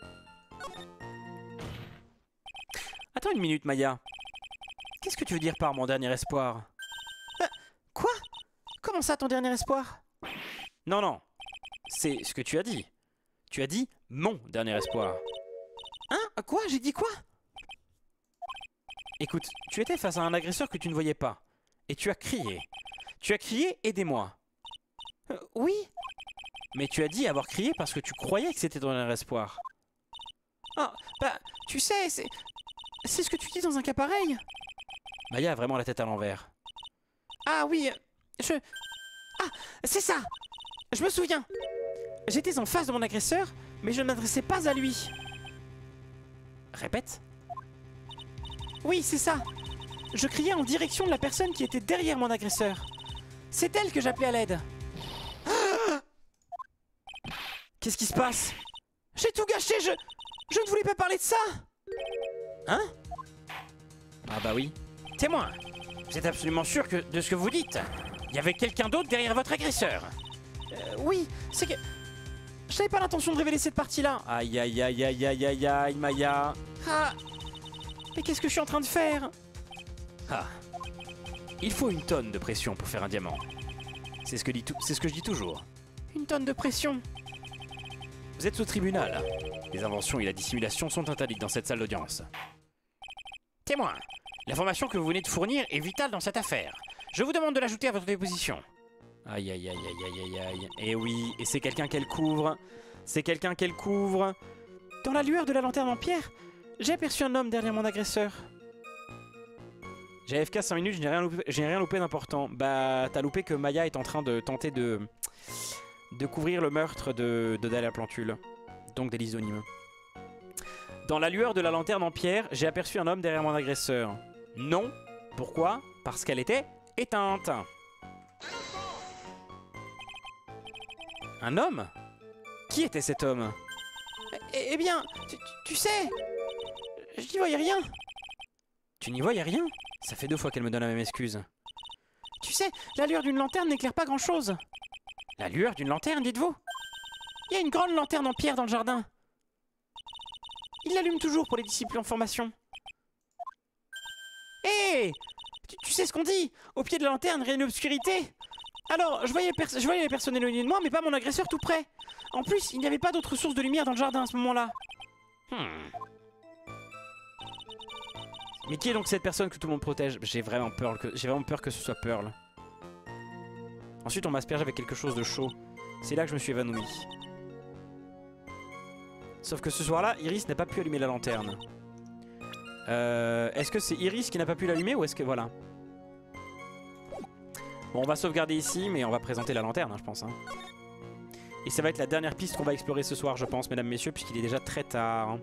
Attends une minute, Maya. Qu'est-ce que tu veux dire par mon dernier espoir? euh, Quoi? Comment ça, ton dernier espoir? Non, non. C'est ce que tu as dit. Tu as dit mon dernier espoir. Hein? Quoi? J'ai dit quoi? Écoute, tu étais face à un agresseur que tu ne voyais pas. Et tu as crié. Tu as crié « Aidez-moi ». euh, Oui. Mais tu as dit avoir crié parce que tu croyais que c'était ton dernier espoir. Ah, bah, tu sais, c'est... C'est ce que tu dis dans un cas pareil. Maya a vraiment la tête à l'envers. Ah oui, je... Ah, c'est ça. Je me souviens. J'étais en face de mon agresseur, mais je ne m'adressais pas à lui. Répète. Oui, c'est ça. Je criais en direction de la personne qui était derrière mon agresseur. C'est elle que j'appelais à l'aide. Qu'est-ce qui se passe? J'ai tout gâché, je... Je ne voulais pas parler de ça. Hein? Ah bah oui. Témoin, vous êtes absolument sûr que de ce que vous dites? Il y avait quelqu'un d'autre derrière votre agresseur? euh, Oui, c'est que... Je n'avais pas l'intention de révéler cette partie-là. Aïe aïe aïe aïe aïe aïe aïe, Maya. Ah. Mais qu'est-ce que je suis en train de faire? Ah. Il faut une tonne de pression pour faire un diamant. C'est ce que, dit tout... c'est ce que je dis toujours. Une tonne de pression. Vous êtes au tribunal. Les inventions et la dissimulation sont interdites dans cette salle d'audience. Témoin, l'information que vous venez de fournir est vitale dans cette affaire. Je vous demande de l'ajouter à votre déposition. Aïe aïe aïe aïe aïe aïe aïe. Et oui, et c'est quelqu'un qu'elle couvre. C'est quelqu'un qu'elle couvre. Dans la lueur de la lanterne en pierre, j'ai aperçu un homme derrière mon agresseur. J'ai A F K cinq minutes, je n'ai rien loupé, j'ai rien loupé d'important. Bah, t'as loupé que Maya est en train de tenter de... de couvrir le meurtre de, de Dahlia Plantule. Donc d'Élise Donime. Dans la lueur de la lanterne en pierre, j'ai aperçu un homme derrière mon agresseur. Non. Pourquoi? Parce qu'elle était éteinte. Un homme? Qui était cet homme? Eh, eh bien, tu, tu sais, je n'y voyais rien. Tu n'y voyais rien? Ça fait deux fois qu'elle me donne la même excuse. Tu sais, la lueur d'une lanterne n'éclaire pas grand-chose. La lueur d'une lanterne, dites-vous? Il y a une grande lanterne en pierre dans le jardin. Il l'allume toujours pour les disciples en formation. Hé hey, tu, tu sais ce qu'on dit? Au pied de la lanterne, il y a une obscurité. Alors, je voyais, je voyais les personnes éloignées de moi, mais pas mon agresseur tout près. En plus, il n'y avait pas d'autre source de lumière dans le jardin à ce moment-là. Hmm. Mais qui est donc cette personne que tout le monde protège? J'ai vraiment peur que, j'ai vraiment peur que ce soit Pearl. Ensuite, on m'asperge avec quelque chose de chaud. C'est là que je me suis évanoui. Sauf que ce soir-là, Iris n'a pas pu allumer la lanterne. Euh, Est-ce que c'est Iris qui n'a pas pu l'allumer ou est-ce que... Voilà. Bon, on va sauvegarder ici, mais on va présenter la lanterne, hein, je pense. Hein. Et ça va être la dernière piste qu'on va explorer ce soir, je pense, mesdames, messieurs, puisqu'il est déjà très tard.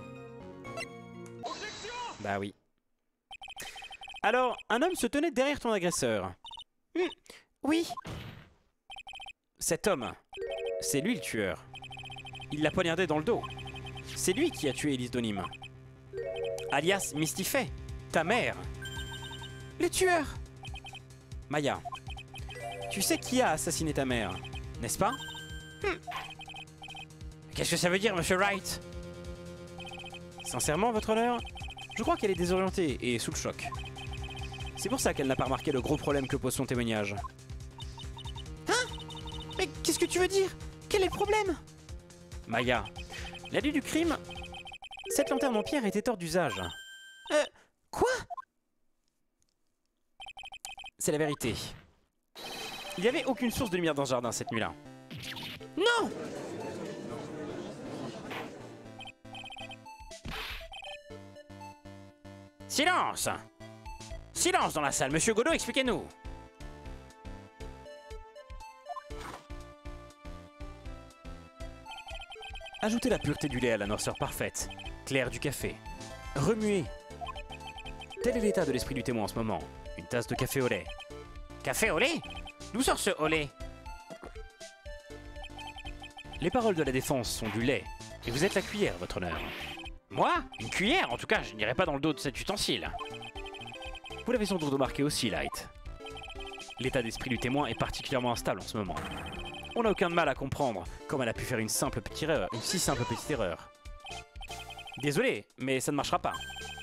Bah oui. Alors, un homme se tenait derrière ton agresseur. Mmh, oui. Cet homme, c'est lui le tueur. Il l'a poignardé dans le dos. C'est lui qui a tué Elise Donim. Alias Mystifay, ta mère. Le tueur. Maya, tu sais qui a assassiné ta mère, n'est-ce pas? hmm. Qu'est-ce que ça veut dire, monsieur Wright? Sincèrement, votre honneur, je crois qu'elle est désorientée et sous le choc. C'est pour ça qu'elle n'a pas remarqué le gros problème que pose son témoignage. Hein? Mais qu'est-ce que tu veux dire? Quel est le problème? Maya, la nuit du crime, cette lanterne en pierre était hors d'usage. Euh, quoi? C'est la vérité. Il n'y avait aucune source de lumière dans ce jardin cette nuit-là. Non! Silence! Silence dans la salle, monsieur Godot, expliquez-nous! Ajoutez la pureté du lait à la noirceur parfaite, claire du café. Remuez. Tel est l'état de l'esprit du témoin en ce moment. Une tasse de café au lait. Café au lait? D'où sort ce au lait? Les paroles de la défense sont du lait, et vous êtes la cuillère, votre honneur. Moi? Une cuillère? En tout cas, je n'irai pas dans le dos de cet ustensile. Vous l'avez sans doute remarqué aussi, Light. L'état d'esprit du témoin est particulièrement instable en ce moment. On n'a aucun mal à comprendre comment elle a pu faire une simple petite erreur, une si simple petite erreur. Désolé, mais ça ne marchera pas.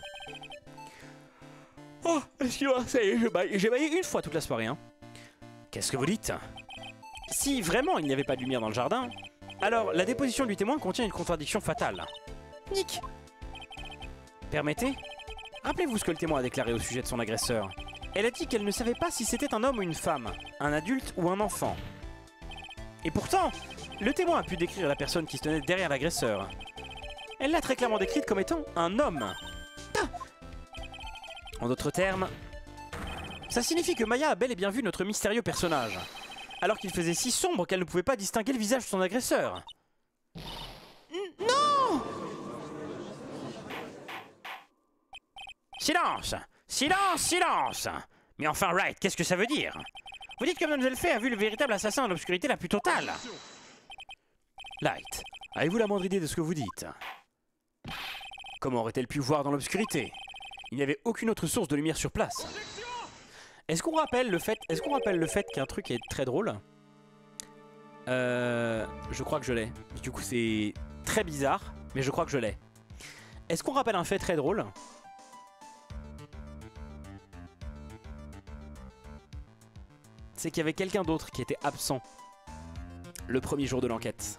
Oh, excusez-moi, ça y est, j'ai baillé une fois toute la soirée, hein. Qu'est-ce que vous dites? Si vraiment il n'y avait pas de lumière dans le jardin, alors la déposition du témoin contient une contradiction fatale. Nick! Permettez? Rappelez-vous ce que le témoin a déclaré au sujet de son agresseur. Elle a dit qu'elle ne savait pas si c'était un homme ou une femme, un adulte ou un enfant. Et pourtant, le témoin a pu décrire la personne qui se tenait derrière l'agresseur. Elle l'a très clairement décrite comme étant un homme. Ah! En d'autres termes, ça signifie que Maya a bel et bien vu notre mystérieux personnage, alors qu'il faisait si sombre qu'elle ne pouvait pas distinguer le visage de son agresseur. Non! Silence! Silence! Silence! Mais enfin, Wright, qu'est-ce que ça veut dire? Vous dites que Mademoiselle Fay a vu le véritable assassin dans l'obscurité la plus totale. Light, avez-vous la moindre idée de ce que vous dites? Comment aurait-elle pu voir dans l'obscurité? Il n'y avait aucune autre source de lumière sur place. Est-ce qu'on rappelle le fait, est-ce qu'on rappelle le fait qu'un truc est très drôle? Euh, je crois que je l'ai. Du coup, c'est très bizarre, mais je crois que je l'ai. Est-ce qu'on rappelle un fait très drôle? C'est qu'il y avait quelqu'un d'autre qui était absent le premier jour de l'enquête.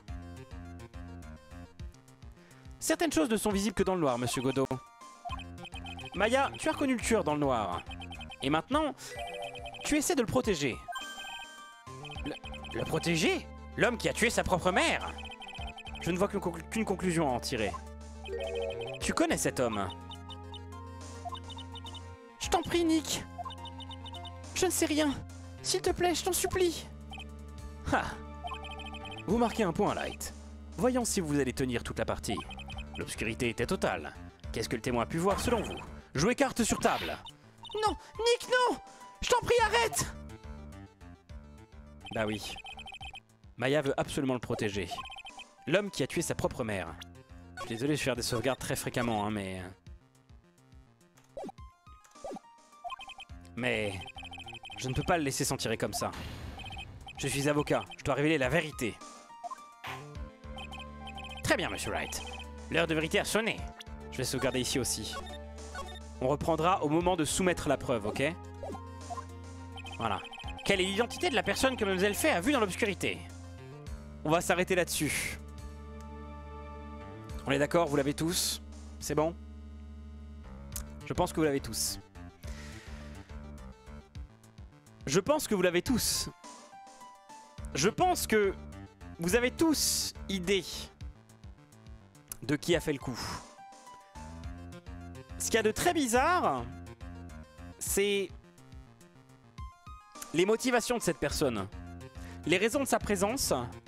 Certaines choses ne sont visibles que dans le noir, monsieur Godot. Maya, tu as reconnu le tueur dans le noir. Et maintenant, tu essaies de le protéger. Le, le protéger? L'homme qui a tué sa propre mère? Je ne vois qu'une conclu- qu'une conclusion à en tirer. Tu connais cet homme? Je t'en prie, Nick. Je ne sais rien. S'il te plaît, je t'en supplie. Ha! Vous marquez un point, Light. Voyons si vous allez tenir toute la partie. L'obscurité était totale. Qu'est-ce que le témoin a pu voir selon vous? Jouez carte sur table. Non, Nick, non! Je t'en prie, arrête! Bah oui. Maya veut absolument le protéger. L'homme qui a tué sa propre mère. Je suis désolé de faire des sauvegardes très fréquemment, hein, mais... Mais... Je ne peux pas le laisser s'en tirer comme ça. Je suis avocat, je dois révéler la vérité. Très bien, monsieur Wright. L'heure de vérité a sonné. Je vais sauvegarder ici aussi. On reprendra au moment de soumettre la preuve, ok? Voilà. Quelle est l'identité de la personne que Mademoiselle Fay a vue dans l'obscurité? On va s'arrêter là-dessus. On est d'accord, vous l'avez tous? C'est bon? Je pense que vous l'avez tous. Je pense que vous l'avez tous. Je pense que vous avez tous idée de qui a fait le coup. Ce qu'il y a de très bizarre, c'est les motivations de cette personne. Les raisons de sa présence.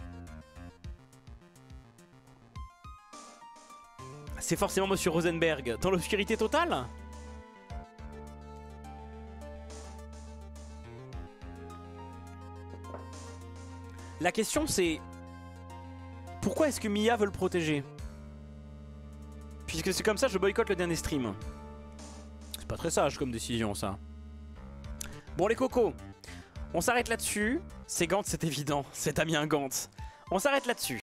C'est forcément Monsieur Rosenberg dans l'obscurité totale? La question c'est... Pourquoi est-ce que Mia veut le protéger? Puisque c'est comme ça, je boycotte le dernier stream. C'est pas très sage comme décision ça. Bon les cocos, on s'arrête là-dessus. C'est Gantz, c'est évident, c'est Damien Gantz. On s'arrête là-dessus.